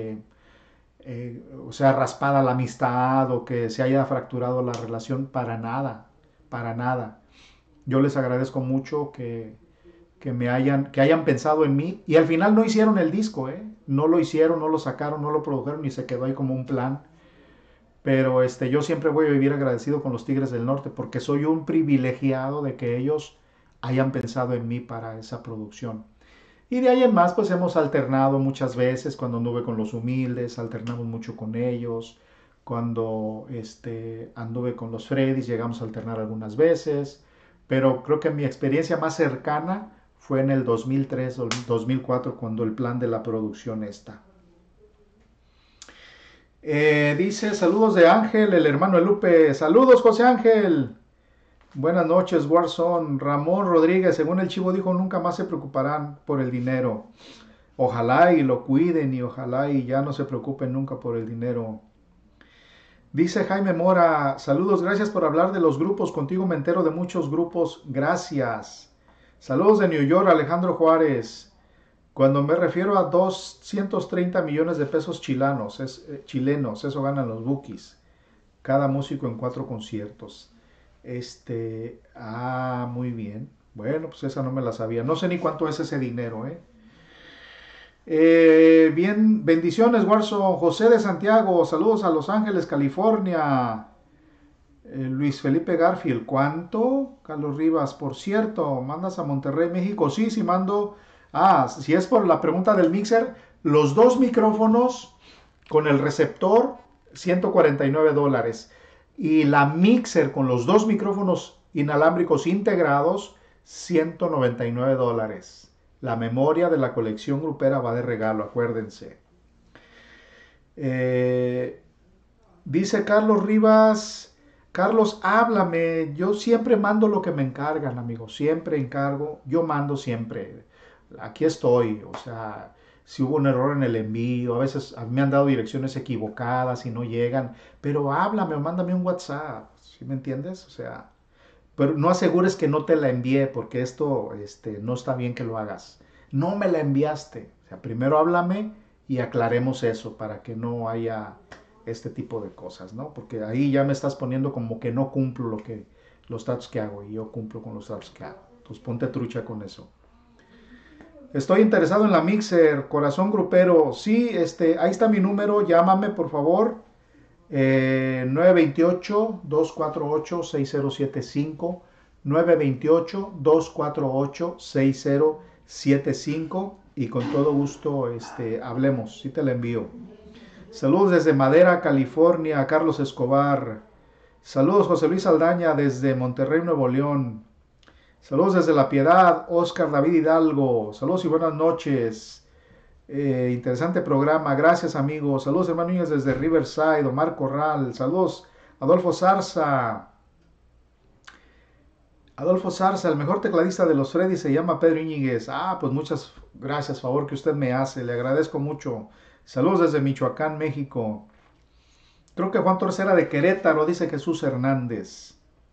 o sea, raspada la amistad o que se haya fracturado la relación. Para nada, para nada. Yo les agradezco mucho que hayan pensado en mí y al final no hicieron el disco, ¿eh? No lo hicieron, no lo sacaron, no lo produjeron y se quedó ahí como un plan. Pero yo siempre voy a vivir agradecido con los Tigres del Norte porque soy un privilegiado de que ellos hayan pensado en mí para esa producción. Y de ahí en más, pues hemos alternado muchas veces cuando anduve con los humildes, alternamos mucho con ellos. Cuando anduve con los Freddys, llegamos a alternar algunas veces. Pero creo que mi experiencia más cercana fue en el 2003 o 2004 cuando el plan de la producción está. Dice, saludos de Ángel, el hermano de Lupe. Saludos, José Ángel. Buenas noches, Warzone. Ramón Rodríguez, según el chivo dijo, nunca más se preocuparán por el dinero. Ojalá y lo cuiden y ojalá y ya no se preocupen nunca por el dinero. Dice Jaime Mora, saludos, gracias por hablar de los grupos. Contigo me entero de muchos grupos. Gracias. Saludos de New York, Alejandro Juárez. Cuando me refiero a 230 millones de pesos chilenos, eso ganan los Bookies. Cada músico en 4 conciertos. Muy bien. Bueno, pues esa no me la sabía. No sé ni cuánto es ese dinero, ¿eh? Bien, bendiciones, Warson. José de Santiago, saludos a Los Ángeles, California. Luis Felipe Garfield, ¿cuánto? Carlos Rivas, por cierto, ¿mandas a Monterrey, México? Sí, sí mando. Si es por la pregunta del mixer, los dos micrófonos con el receptor, $149. Y la mixer con los dos micrófonos inalámbricos integrados, $199. La memoria de la colección grupera va de regalo, acuérdense. Dice Carlos Rivas, Carlos, háblame. Yo siempre mando lo que me encargan, amigo. Siempre encargo. Yo mando siempre. Aquí estoy. O sea, si hubo un error en el envío, a veces me han dado direcciones equivocadas y no llegan. Pero háblame o mándame un WhatsApp. ¿Sí me entiendes? O sea, pero no asegures que no te la envié porque esto no está bien que lo hagas. No me la enviaste. O sea, primero háblame y aclaremos eso para que no haya este tipo de cosas, ¿no? Porque ahí ya me estás poniendo como que no cumplo los tratos que hago y yo cumplo con los tratos que hago. Entonces ponte trucha con eso. Estoy interesado en la Mixer, corazón grupero. Sí, ahí está mi número, llámame por favor. 928-248-6075. 928-248-6075. Y con todo gusto, hablemos. Sí te la envío. Saludos desde Madera, California, Carlos Escobar. Saludos José Luis Aldaña desde Monterrey, Nuevo León. Saludos desde La Piedad, Oscar David Hidalgo. Saludos y buenas noches. Interesante programa. Gracias, amigos. Saludos, hermano Núñez desde Riverside, Omar Corral. Saludos, Adolfo Zarza. Adolfo Zarza, el mejor tecladista de los Freddy se llama Pedro Íñiguez. Ah, pues muchas gracias, favor que usted me hace. Le agradezco mucho. Saludos desde Michoacán, México. Creo que Juan Torres era de Querétaro, dice Jesús Hernández.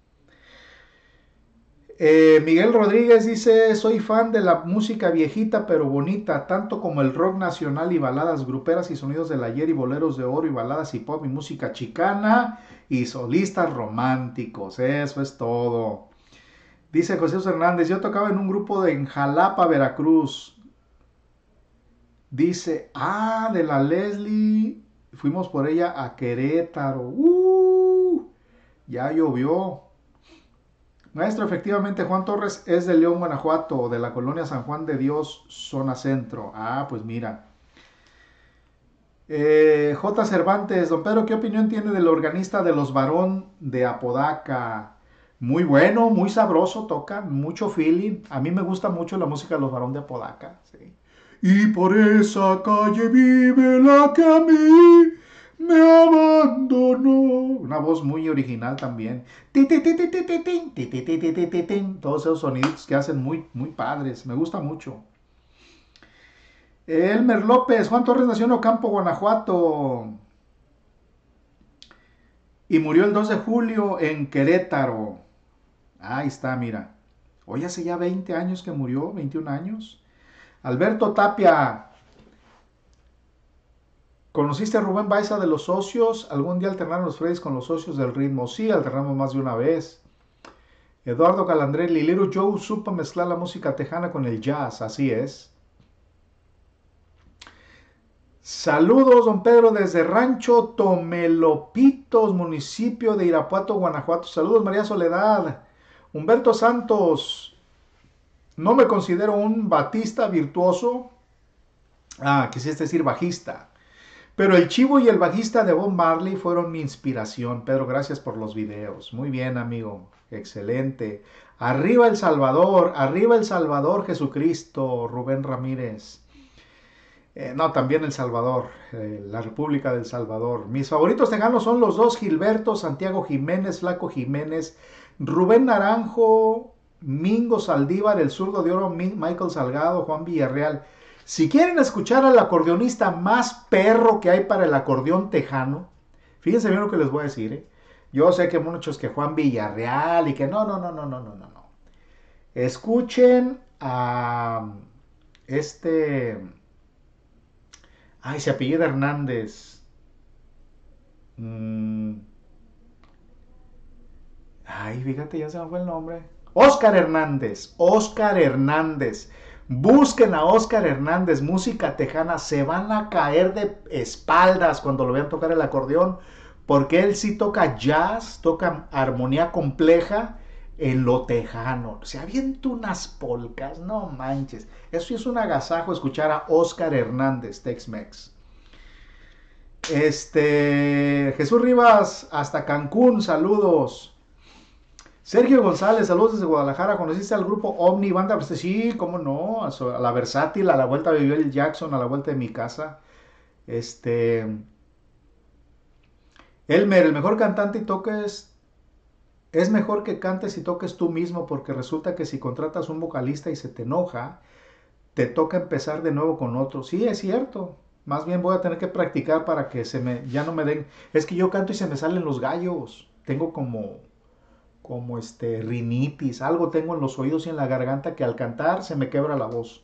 Miguel Rodríguez dice, soy fan de la música viejita pero bonita, tanto como el rock nacional y baladas gruperas y sonidos del ayer y boleros de oro y baladas y pop y música chicana y solistas románticos. Eso es todo. Dice José Hernández, yo tocaba en un grupo en Jalapa, Veracruz. Dice, de la Leslie, fuimos por ella a Querétaro. Ya llovió. Maestro, efectivamente, Juan Torres es de León, Guanajuato, de la colonia San Juan de Dios, zona centro. Ah, pues mira. J. Cervantes, don Pedro, ¿qué opinión tiene del organista de los Barón de Apodaca? Muy bueno, muy sabroso, toca, mucho feeling. A mí me gusta mucho la música de los Barón de Apodaca. Sí. Y por esa calle vive la que a mí me abandonó. Una voz muy original también. Todos esos sonidos que hacen muy, muy padres. Me gusta mucho. Elmer López. Juan Torres nació en Ocampo, Guanajuato. Y murió el 2 de julio en Querétaro. Ahí está, mira. Hoy hace ya 20 años que murió, 21 años. Alberto Tapia. ¿Conociste a Rubén Baiza de los Socios? ¿Algún día alternaron los Freddys con los Socios del Ritmo? Sí, alternamos más de una vez. Eduardo Calandrelli, Little Joe supo mezclar la música tejana con el jazz, así es. Saludos, don Pedro, desde Rancho Tomelopitos, municipio de Irapuato, Guanajuato. Saludos, María Soledad. Humberto Santos, no me considero un batista virtuoso. Quisiste decir bajista. Pero el chivo y el bajista de Bob Marley fueron mi inspiración. Pedro, gracias por los videos. Muy bien, amigo. Excelente. Arriba El Salvador Jesucristo, Rubén Ramírez. No, también El Salvador, la República del Salvador. Mis favoritos tejanos son los dos, Gilberto, Santiago Jiménez, Flaco Jiménez, Rubén Naranjo, Mingo Saldívar, el zurdo de oro, Michael Salgado, Juan Villarreal. Si quieren escuchar al acordeonista más perro que hay para el acordeón tejano, fíjense bien lo que les voy a decir, ¿eh? Yo sé que muchos que Juan Villarreal y que no. Escuchen a se apellida Hernández. Fíjate, ya se me fue el nombre. Óscar Hernández. Busquen a Óscar Hernández, música tejana. Se van a caer de espaldas cuando lo vean tocar el acordeón, porque él sí toca jazz, toca armonía compleja en lo tejano. Se avienta unas polcas, no manches. Eso es un agasajo escuchar a Óscar Hernández, Tex-Mex. Jesús Rivas, hasta Cancún, saludos. Sergio González, saludos desde Guadalajara. ¿Conociste al grupo Omni Banda? Pues sí, cómo no, a la Versátil, a la vuelta de Bill Jackson, a la vuelta de mi casa. Elmer, el mejor cantante y toques es mejor que cantes y toques tú mismo, porque resulta que si contratas un vocalista y se te enoja, te toca empezar de nuevo con otro. Sí, es cierto. Más bien voy a tener que practicar para que ya no me den. Es que yo canto y se me salen los gallos. Tengo como rinitis, algo tengo en los oídos y en la garganta que al cantar se me quebra la voz.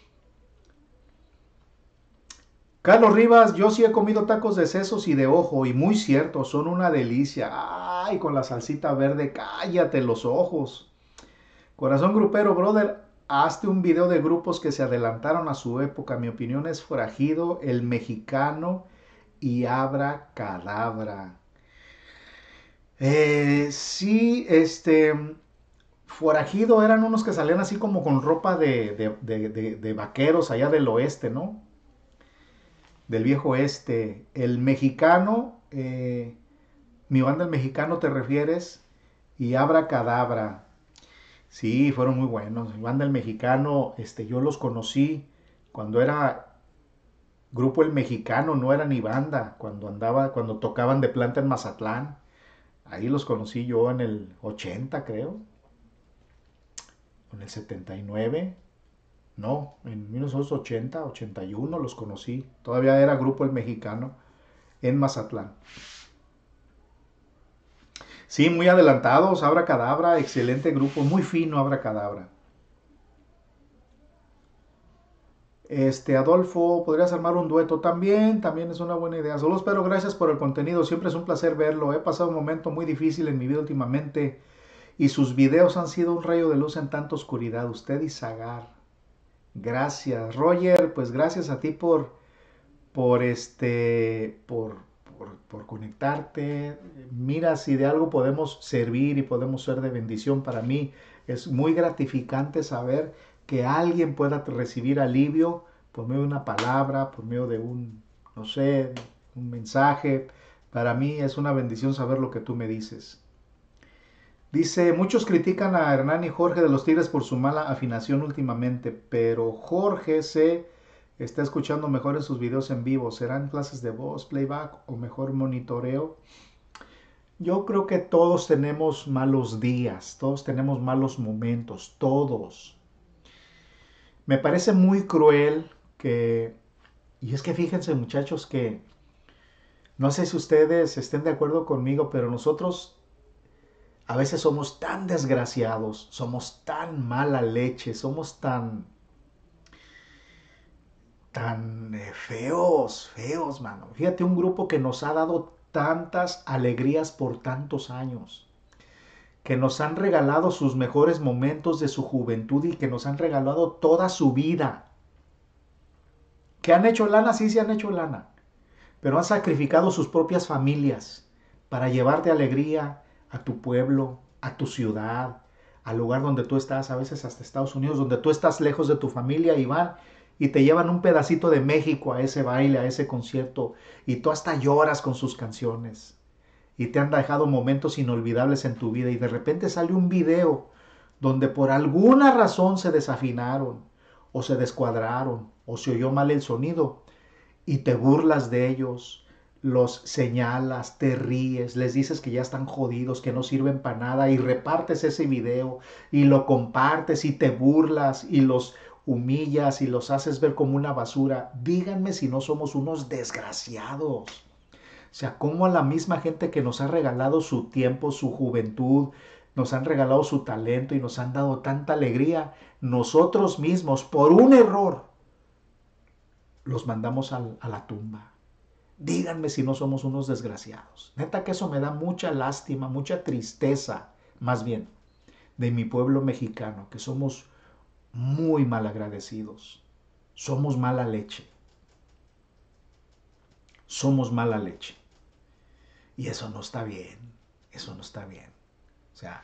Carlos Rivas, yo sí he comido tacos de sesos y de ojo, y muy cierto, son una delicia. Con la salsita verde, cállate los ojos. Corazón grupero, brother, hazte un video de grupos que se adelantaron a su época. Mi opinión es Forajido, El Mexicano y Abra Cadabra. Sí, Forajido eran unos que salían así como con ropa de vaqueros allá del oeste, ¿no? Del viejo oeste. El Mexicano, mi banda El Mexicano te refieres, y Abra Cadabra. Sí, fueron muy buenos. Mi banda El Mexicano, yo los conocí cuando era grupo El Mexicano, no era ni banda, cuando tocaban de planta en Mazatlán. Ahí los conocí yo en el 80, creo, en el 79. No, en 1980, 81 los conocí. Todavía era grupo El Mexicano en Mazatlán. Sí, muy adelantados, Abra Cadabra, excelente grupo, muy fino Abra Cadabra. Adolfo, podrías armar un dueto también es una buena idea. Solo espero, gracias por el contenido, siempre es un placer verlo. He pasado un momento muy difícil en mi vida últimamente y sus videos han sido un rayo de luz en tanta oscuridad. Usted y Zagar. Gracias, Roger, pues gracias a ti por por conectarte. Mira, si de algo podemos servir y podemos ser de bendición para mí, es muy gratificante saber que alguien pueda recibir alivio por medio de una palabra, por medio de no sé, un mensaje. Para mí es una bendición saber lo que tú me dices. Dice, muchos critican a Hernán y Jorge de los Tigres por su mala afinación últimamente, pero Jorge se está escuchando mejor en sus videos en vivo. ¿Serán clases de voz, playback o mejor monitoreo? Yo creo que todos tenemos malos días, todos tenemos malos momentos, todos. Me parece muy cruel y es que fíjense muchachos que, no sé si ustedes estén de acuerdo conmigo, pero nosotros a veces somos tan desgraciados, somos tan mala leche, somos tan feos, mano. Fíjate, un grupo que nos ha dado tantas alegrías por tantos años, que nos han regalado sus mejores momentos de su juventud y que nos han regalado toda su vida. Que han hecho lana, sí se han hecho lana, pero han sacrificado sus propias familias para llevarte alegría a tu pueblo, a tu ciudad, al lugar donde tú estás, a veces hasta Estados Unidos, donde tú estás lejos de tu familia y van y te llevan un pedacito de México a ese baile, a ese concierto, y tú hasta lloras con sus canciones. Y te han dejado momentos inolvidables en tu vida y de repente sale un video donde por alguna razón se desafinaron o se descuadraron o se oyó mal el sonido y te burlas de ellos, los señalas, te ríes, les dices que ya están jodidos, que no sirven para nada y repartes ese video y lo compartes y te burlas y los humillas y los haces ver como una basura. Díganme si no somos unos desgraciados. O sea, como a la misma gente que nos ha regalado su tiempo, su juventud, nos han regalado su talento y nos han dado tanta alegría, nosotros mismos, por un error, los mandamos a la tumba. Díganme si no somos unos desgraciados. Neta que eso me da mucha lástima, mucha tristeza, más bien, de mi pueblo mexicano, que somos muy mal agradecidos. Somos mala leche. Somos mala leche. Y eso no está bien. Eso no está bien. O sea,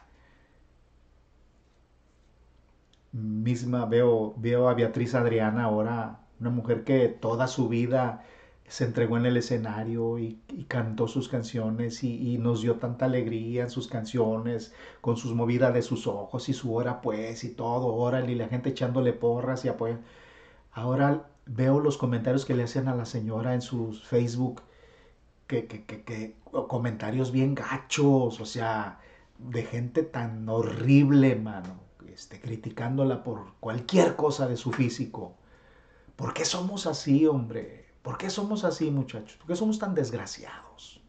misma veo a Beatriz Adriana ahora, una mujer que toda su vida se entregó en el escenario y cantó sus canciones y nos dio tanta alegría en sus canciones, con sus movidas de sus ojos y su hora pues y todo, órale, y la gente echándole porras y apoyo. Ahora veo los comentarios que le hacen a la señora en su Facebook, que comentarios bien gachos, o sea, de gente tan horrible, mano, criticándola por cualquier cosa de su físico. ¿Por qué somos así, hombre? ¿Por qué somos así, muchachos? ¿Por qué somos tan desgraciados?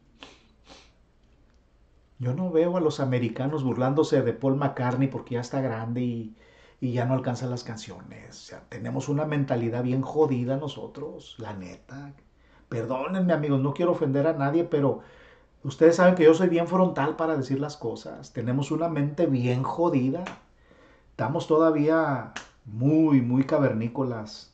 Yo no veo a los americanos burlándose de Paul McCartney porque ya está grande y ya no alcanza las canciones. O sea, tenemos una mentalidad bien jodida nosotros, la neta. Perdónenme, amigos, no quiero ofender a nadie, pero ustedes saben que yo soy bien frontal para decir las cosas. Tenemos una mente bien jodida. Estamos todavía muy, muy cavernícolas.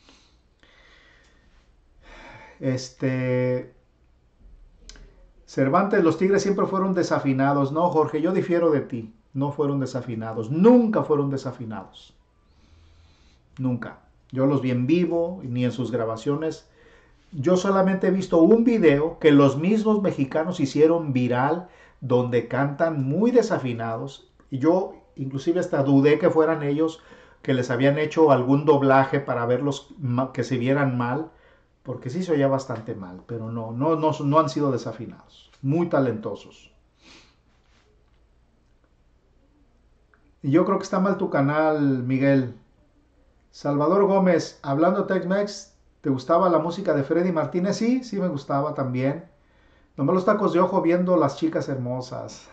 Este, Cervantes, los Tigres siempre fueron desafinados. No, Jorge, yo difiero de ti. No fueron desafinados. Nunca fueron desafinados. Nunca. Yo los vi en vivo, ni en sus grabaciones. Yo solamente he visto un video que los mismos mexicanos hicieron viral, donde cantan muy desafinados. Y yo inclusive hasta dudé que fueran ellos, que les habían hecho algún doblaje para verlos que se vieran mal, porque sí se oía bastante mal, pero no han sido desafinados. Muy talentosos. Y yo creo que está mal tu canal, Miguel. Salvador Gómez, hablando Tex-Mex, ¿te gustaba la música de Freddy Martínez? Sí, sí me gustaba también. Nomás los tacos de ojo viendo las chicas hermosas.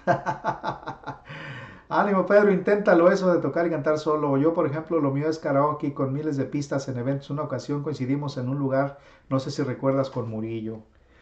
Ánimo, Pedro, inténtalo eso de tocar y cantar solo. Yo, por ejemplo, lo mío es karaoke con miles de pistas en eventos. Una ocasión coincidimos en un lugar, no sé si recuerdas, con Murillo.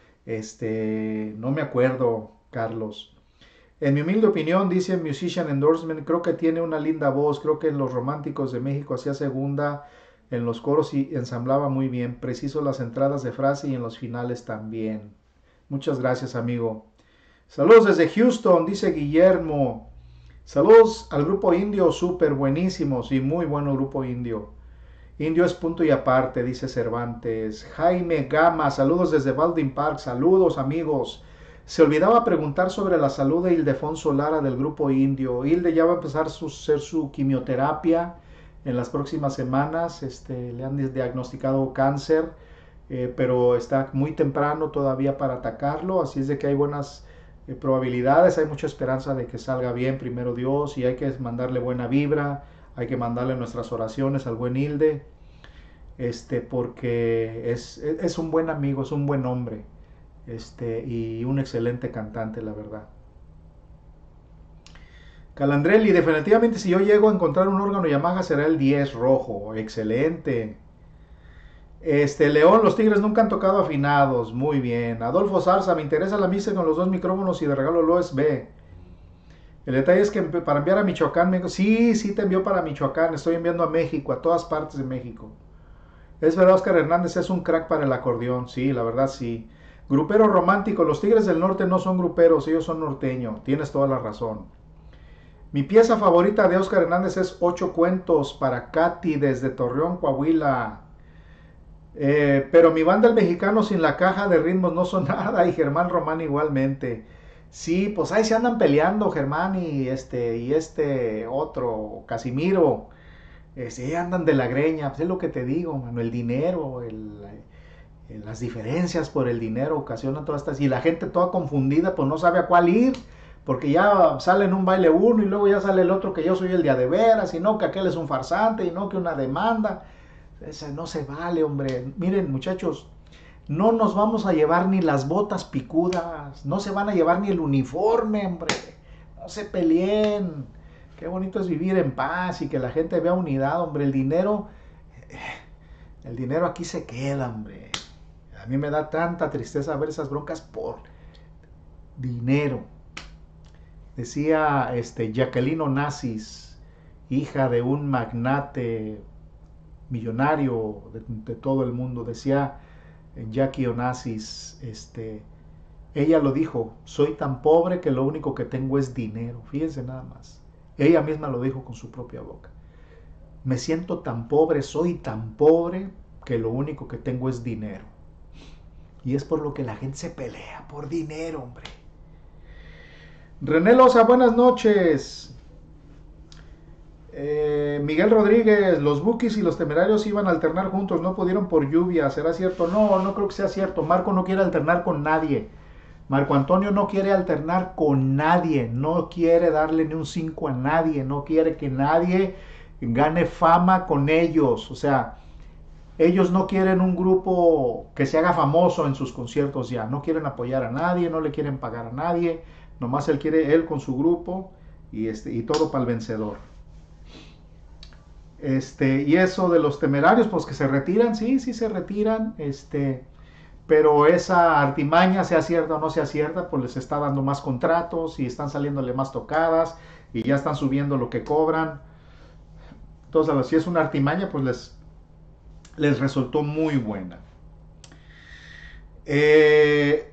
No me acuerdo, Carlos. En mi humilde opinión, dice Musician Endorsement, creo que tiene una linda voz. Creo que en Los Románticos de México hacía segunda, en los coros y ensamblaba muy bien. Preciso las entradas de frase y en los finales también. Muchas gracias, amigo. Saludos desde Houston, dice Guillermo. Saludos al grupo indio, súper buenísimos y muy bueno grupo indio. Indio es punto y aparte, dice Cervantes. Jaime Gama, saludos desde Baldwin Park. Saludos, amigos. Se olvidaba preguntar sobre la salud de Ildefonso Lara del grupo indio. Hilde ya va a empezar a hacer su quimioterapia en las próximas semanas. Le han diagnosticado cáncer, pero está muy temprano todavía para atacarlo. Así es de que hay buenas probabilidades, hay mucha esperanza de que salga bien, primero Dios, y hay que mandarle buena vibra, hay que mandarle nuestras oraciones al buen Hilde, porque es un buen amigo, es un buen hombre, y un excelente cantante, la verdad. Calandrelli, definitivamente si yo llego a encontrar un órgano Yamaha será el 10 rojo, excelente. León, los Tigres nunca han tocado afinados. Muy bien. Adolfo Zarza, me interesa la misa con los dos micrófonos y de regalo lo es B. El detalle es que para enviar a Michoacán, sí, sí te envió para Michoacán. Estoy enviando a México, a todas partes de México. Es verdad, Oscar Hernández es un crack para el acordeón. Sí, la verdad sí. Grupero romántico, los Tigres del Norte no son gruperos, ellos son norteños. Tienes toda la razón. Mi pieza favorita de Oscar Hernández es 8 cuentos para Katy desde Torreón, Coahuila. Pero mi banda el mexicano sin la caja de ritmos no son nada y Germán Román igualmente. Sí, pues ahí se andan peleando Germán y otro, Casimiro. Andan de la greña, pues es lo que te digo, mano, el dinero, las diferencias por el dinero ocasionan todas estas, y la gente toda confundida, pues no sabe a cuál ir, porque ya sale en un baile uno y luego ya sale el otro que yo soy el de a de veras, y no que aquel es un farsante, y no que una demanda. Ese no se vale, hombre. Miren, muchachos, no nos vamos a llevar ni las botas picudas, no se van a llevar ni el uniforme, hombre. No se peleen. Qué bonito es vivir en paz y que la gente vea unidad, hombre. El dinero aquí se queda, hombre. A mí me da tanta tristeza ver esas broncas por dinero. Decía Jacqueline Onassis, hija de un magnate millonario de todo el mundo, decía Jackie Onassis, ella lo dijo, soy tan pobre que lo único que tengo es dinero. Fíjense nada más. Ella misma lo dijo con su propia boca. Me siento tan pobre, soy tan pobre que lo único que tengo es dinero. Y es por lo que la gente se pelea, por dinero, hombre. René Loza, buenas noches. Miguel Rodríguez, los Bukis y los Temerarios iban a alternar juntos, no pudieron por lluvia, ¿será cierto? No, no creo que sea cierto. Marco no quiere alternar con nadie. Marco Antonio no quiere alternar con nadie, no quiere darle ni un 5 a nadie, no quiere que nadie gane fama con ellos. O sea, ellos no quieren un grupo que se haga famoso en sus conciertos ya, no quieren apoyar a nadie, no le quieren pagar a nadie, nomás él quiere él con su grupo y todo para el vencedor. Y eso de los Temerarios, pues que se retiran, sí, sí se retiran, pero esa artimaña, sea cierta o no sea cierta, pues les está dando más contratos y están saliéndole más tocadas y ya están subiendo lo que cobran. Entonces, si es una artimaña, pues les resultó muy buena. Eh,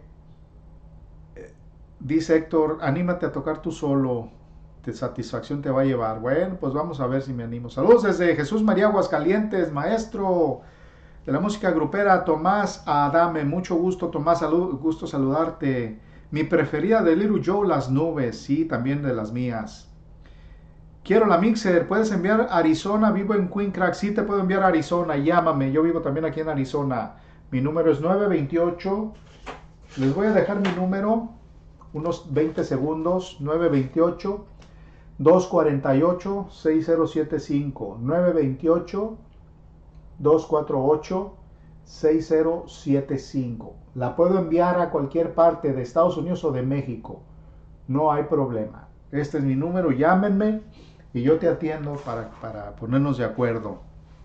Dice Héctor, anímate a tocar tú solo, de satisfacción te va a llevar. Bueno, pues vamos a ver si me animo. Saludos desde Jesús María Aguascalientes, maestro de la música grupera, Tomás Adame. Mucho gusto, Tomás, gusto saludarte. Mi preferida de Little Joe, Las Nubes, sí, también de las mías. Quiero la mixer, puedes enviar Arizona, vivo en Queen Crack, sí te puedo enviar Arizona, llámame, yo vivo también aquí en Arizona. Mi número es 928, les voy a dejar mi número, unos 20 segundos, 928-248-6075, 928-248-6075. La puedo enviar a cualquier parte de Estados Unidos o de México, no hay problema. Este es mi número, llámenme y yo te atiendo para ponernos de acuerdo.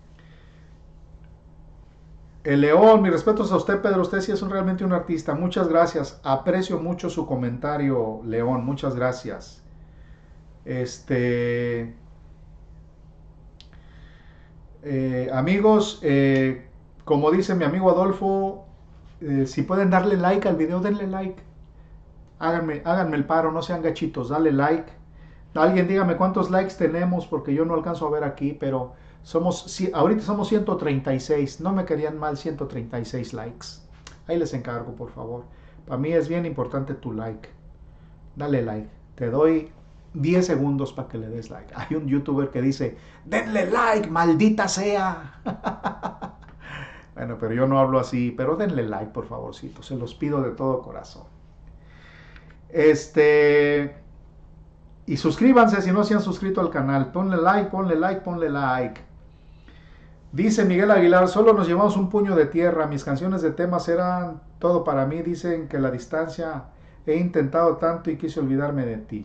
El León, mis respetos a usted, Pedro. Usted sí es realmente un artista. Muchas gracias. Aprecio mucho su comentario, León. Muchas gracias. Amigos, como dice mi amigo Adolfo, si pueden darle like al video, denle like. Háganme el paro, no sean gachitos, dale like. Alguien dígame cuántos likes tenemos, porque yo no alcanzo a ver aquí, pero ahorita somos 136. No me querían mal, 136 likes. Ahí les encargo, por favor. Para mí es bien importante tu like. Dale like. Te doy 10 segundos para que le des like. Hay un youtuber que dice, denle like, maldita sea. Bueno, pero yo no hablo así, pero denle like, por favorcito. Se los pido de todo corazón. Y suscríbanse si no se han suscrito al canal. Ponle like, ponle like, ponle like. Dice Miguel Aguilar, solo nos llevamos un puño de tierra. Mis canciones de temas eran todo para mí. Dicen que la distancia he intentado tanto y quise olvidarme de ti.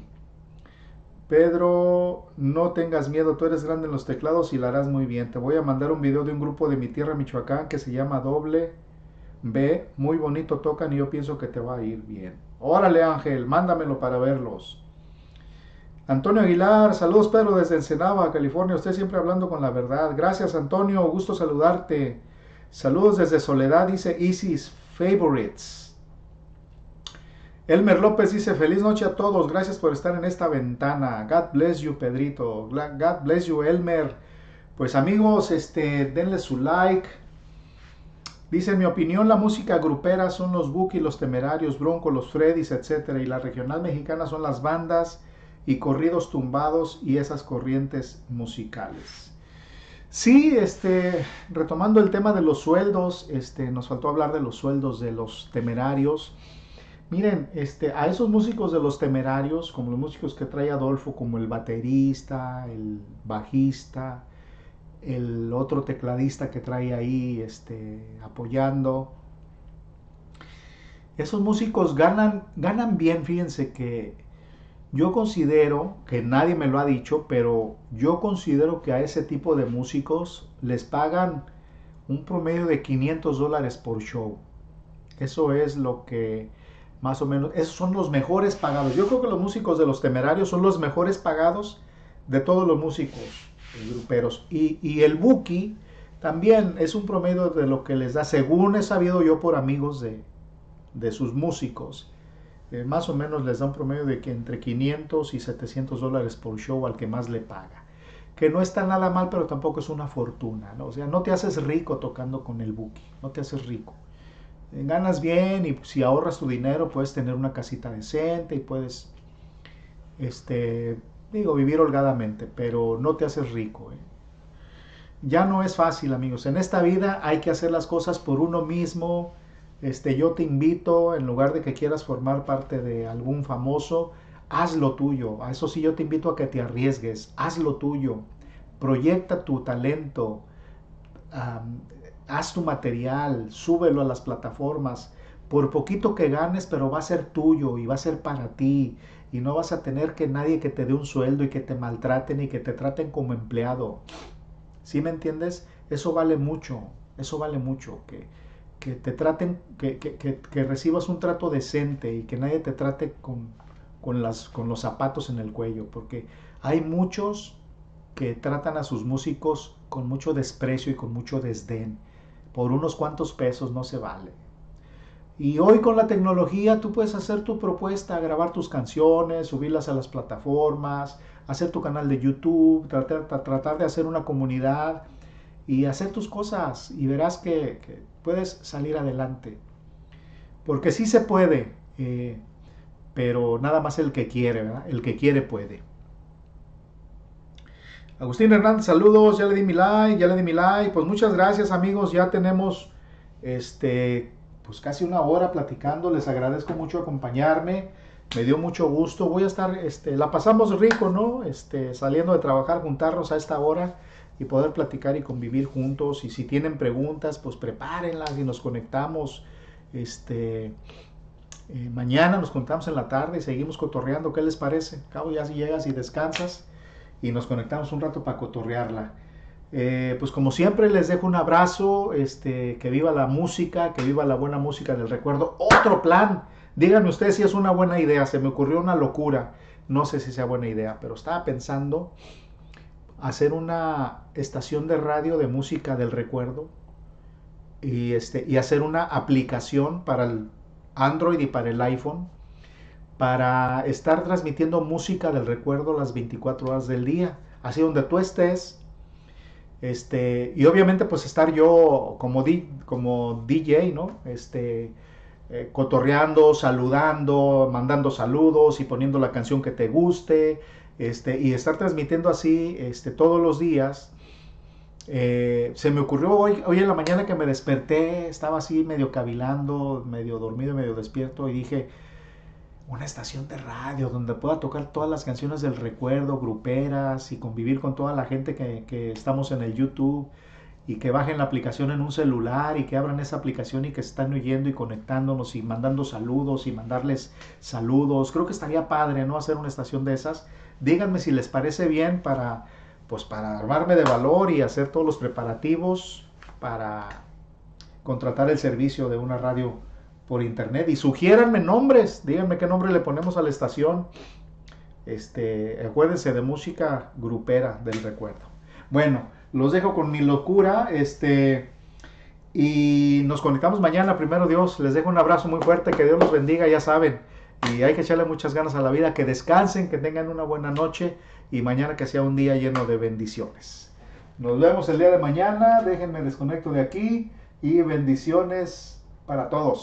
Pedro, no tengas miedo, tú eres grande en los teclados y la harás muy bien. Te voy a mandar un video de un grupo de mi tierra, Michoacán, que se llama Doble B. Muy bonito tocan y yo pienso que te va a ir bien. Órale, Ángel, mándamelo para verlos. Antonio Aguilar, saludos Pedro desde Ensenada, California, usted siempre hablando con la verdad. Gracias Antonio, gusto saludarte. Saludos desde Soledad, dice Isis Favorites. Elmer López dice, feliz noche a todos, gracias por estar en esta ventana. God bless you, Pedrito. God bless you, Elmer. Pues amigos, denle su like. Dice, en mi opinión, la música grupera son los Buki, los Temerarios, Bronco, los Freddys, etc. Y la regional mexicana son las bandas y corridos tumbados y esas corrientes musicales. Sí, retomando el tema de los sueldos, nos faltó hablar de los sueldos de los Temerarios. Miren, a esos músicos de los Temerarios, como los músicos que trae Adolfo, como el baterista, el bajista, el otro tecladista que trae ahí, apoyando, esos músicos ganan bien. Fíjense que yo considero, que nadie me lo ha dicho, pero yo considero que a ese tipo de músicos les pagan un promedio de $500 por show. Eso es lo que más o menos, esos son los mejores pagados. Yo creo que los músicos de los Temerarios son los mejores pagados de todos los músicos gruperos. Y el Buki también es un promedio de lo que les da, según he sabido yo por amigos de sus músicos. Más o menos les da un promedio de que entre $500 y $700 por show al que más le paga. Que no está nada mal, pero tampoco es una fortuna, ¿no? O sea, no te haces rico tocando con el Buki, no te haces rico. Ganas bien y si ahorras tu dinero puedes tener una casita decente y puedes, vivir holgadamente, pero no te haces rico. Ya no es fácil, amigos. En esta vida hay que hacer las cosas por uno mismo. Yo te invito, en lugar de que quieras formar parte de algún famoso, haz lo tuyo. A eso sí, yo te invito a que te arriesgues. Haz lo tuyo. Proyecta tu talento. Haz tu material. Súbelo a las plataformas. Por poquito que ganes, pero va a ser tuyo y va a ser para ti. Y no vas a tener que nadie que te dé un sueldo y que te maltraten y que te traten como empleado. ¿Sí me entiendes? Eso vale mucho. Eso vale mucho. Que te traten, que recibas un trato decente y que nadie te trate con los zapatos en el cuello, porque hay muchos que tratan a sus músicos con mucho desprecio y con mucho desdén. Por unos cuantos pesos no se vale. Y hoy con la tecnología tú puedes hacer tu propuesta, grabar tus canciones, subirlas a las plataformas, hacer tu canal de YouTube, tratar de hacer una comunidad y hacer tus cosas y verás que puedes salir adelante. Porque sí se puede, pero nada más el que quiere, ¿verdad? El que quiere puede. Agustín Hernández, saludos, ya le di mi like, ya le di mi like. Pues muchas gracias amigos, ya tenemos pues casi una hora platicando, les agradezco mucho acompañarme, me dio mucho gusto, voy a estar, la pasamos rico, ¿no? Saliendo de trabajar, juntarnos a esta hora y poder platicar y convivir juntos, y si tienen preguntas, pues prepárenlas y nos conectamos, mañana nos conectamos en la tarde y seguimos cotorreando, ¿qué les parece? Cabo, ya si llegas y descansas y nos conectamos un rato para cotorrearla. Pues como siempre les dejo un abrazo, que viva la música, que viva la buena música del recuerdo. Otro plan, díganme ustedes si es una buena idea, se me ocurrió una locura, no sé si sea buena idea, pero estaba pensando hacer una estación de radio de música del recuerdo y hacer una aplicación para el Android y para el iPhone para estar transmitiendo música del recuerdo las 24 horas del día, así donde tú estés. Y obviamente pues estar yo como DJ, ¿no? Cotorreando, saludando, mandando saludos y poniendo la canción que te guste, y estar transmitiendo así, todos los días. Se me ocurrió hoy en la mañana que me desperté, estaba así medio cavilando, medio dormido, medio despierto, y dije, una estación de radio donde pueda tocar todas las canciones del recuerdo, gruperas, y convivir con toda la gente que estamos en el YouTube, y que bajen la aplicación en un celular y que abran esa aplicación y que están oyendo y conectándonos y mandando saludos y mandarles saludos. Creo que estaría padre, ¿no? Hacer una estación de esas. Díganme si les parece bien pues para armarme de valor y hacer todos los preparativos para contratar el servicio de una radio por internet, y sugiéranme nombres, díganme qué nombre le ponemos a la estación. Acuérdense de música grupera del recuerdo. Bueno, los dejo con mi locura, y nos conectamos mañana, primero Dios. Les dejo un abrazo muy fuerte, que Dios los bendiga, ya saben, y hay que echarle muchas ganas a la vida, que descansen, que tengan una buena noche, y mañana que sea un día lleno de bendiciones. Nos vemos el día de mañana, déjenme desconecto de aquí, y bendiciones para todos.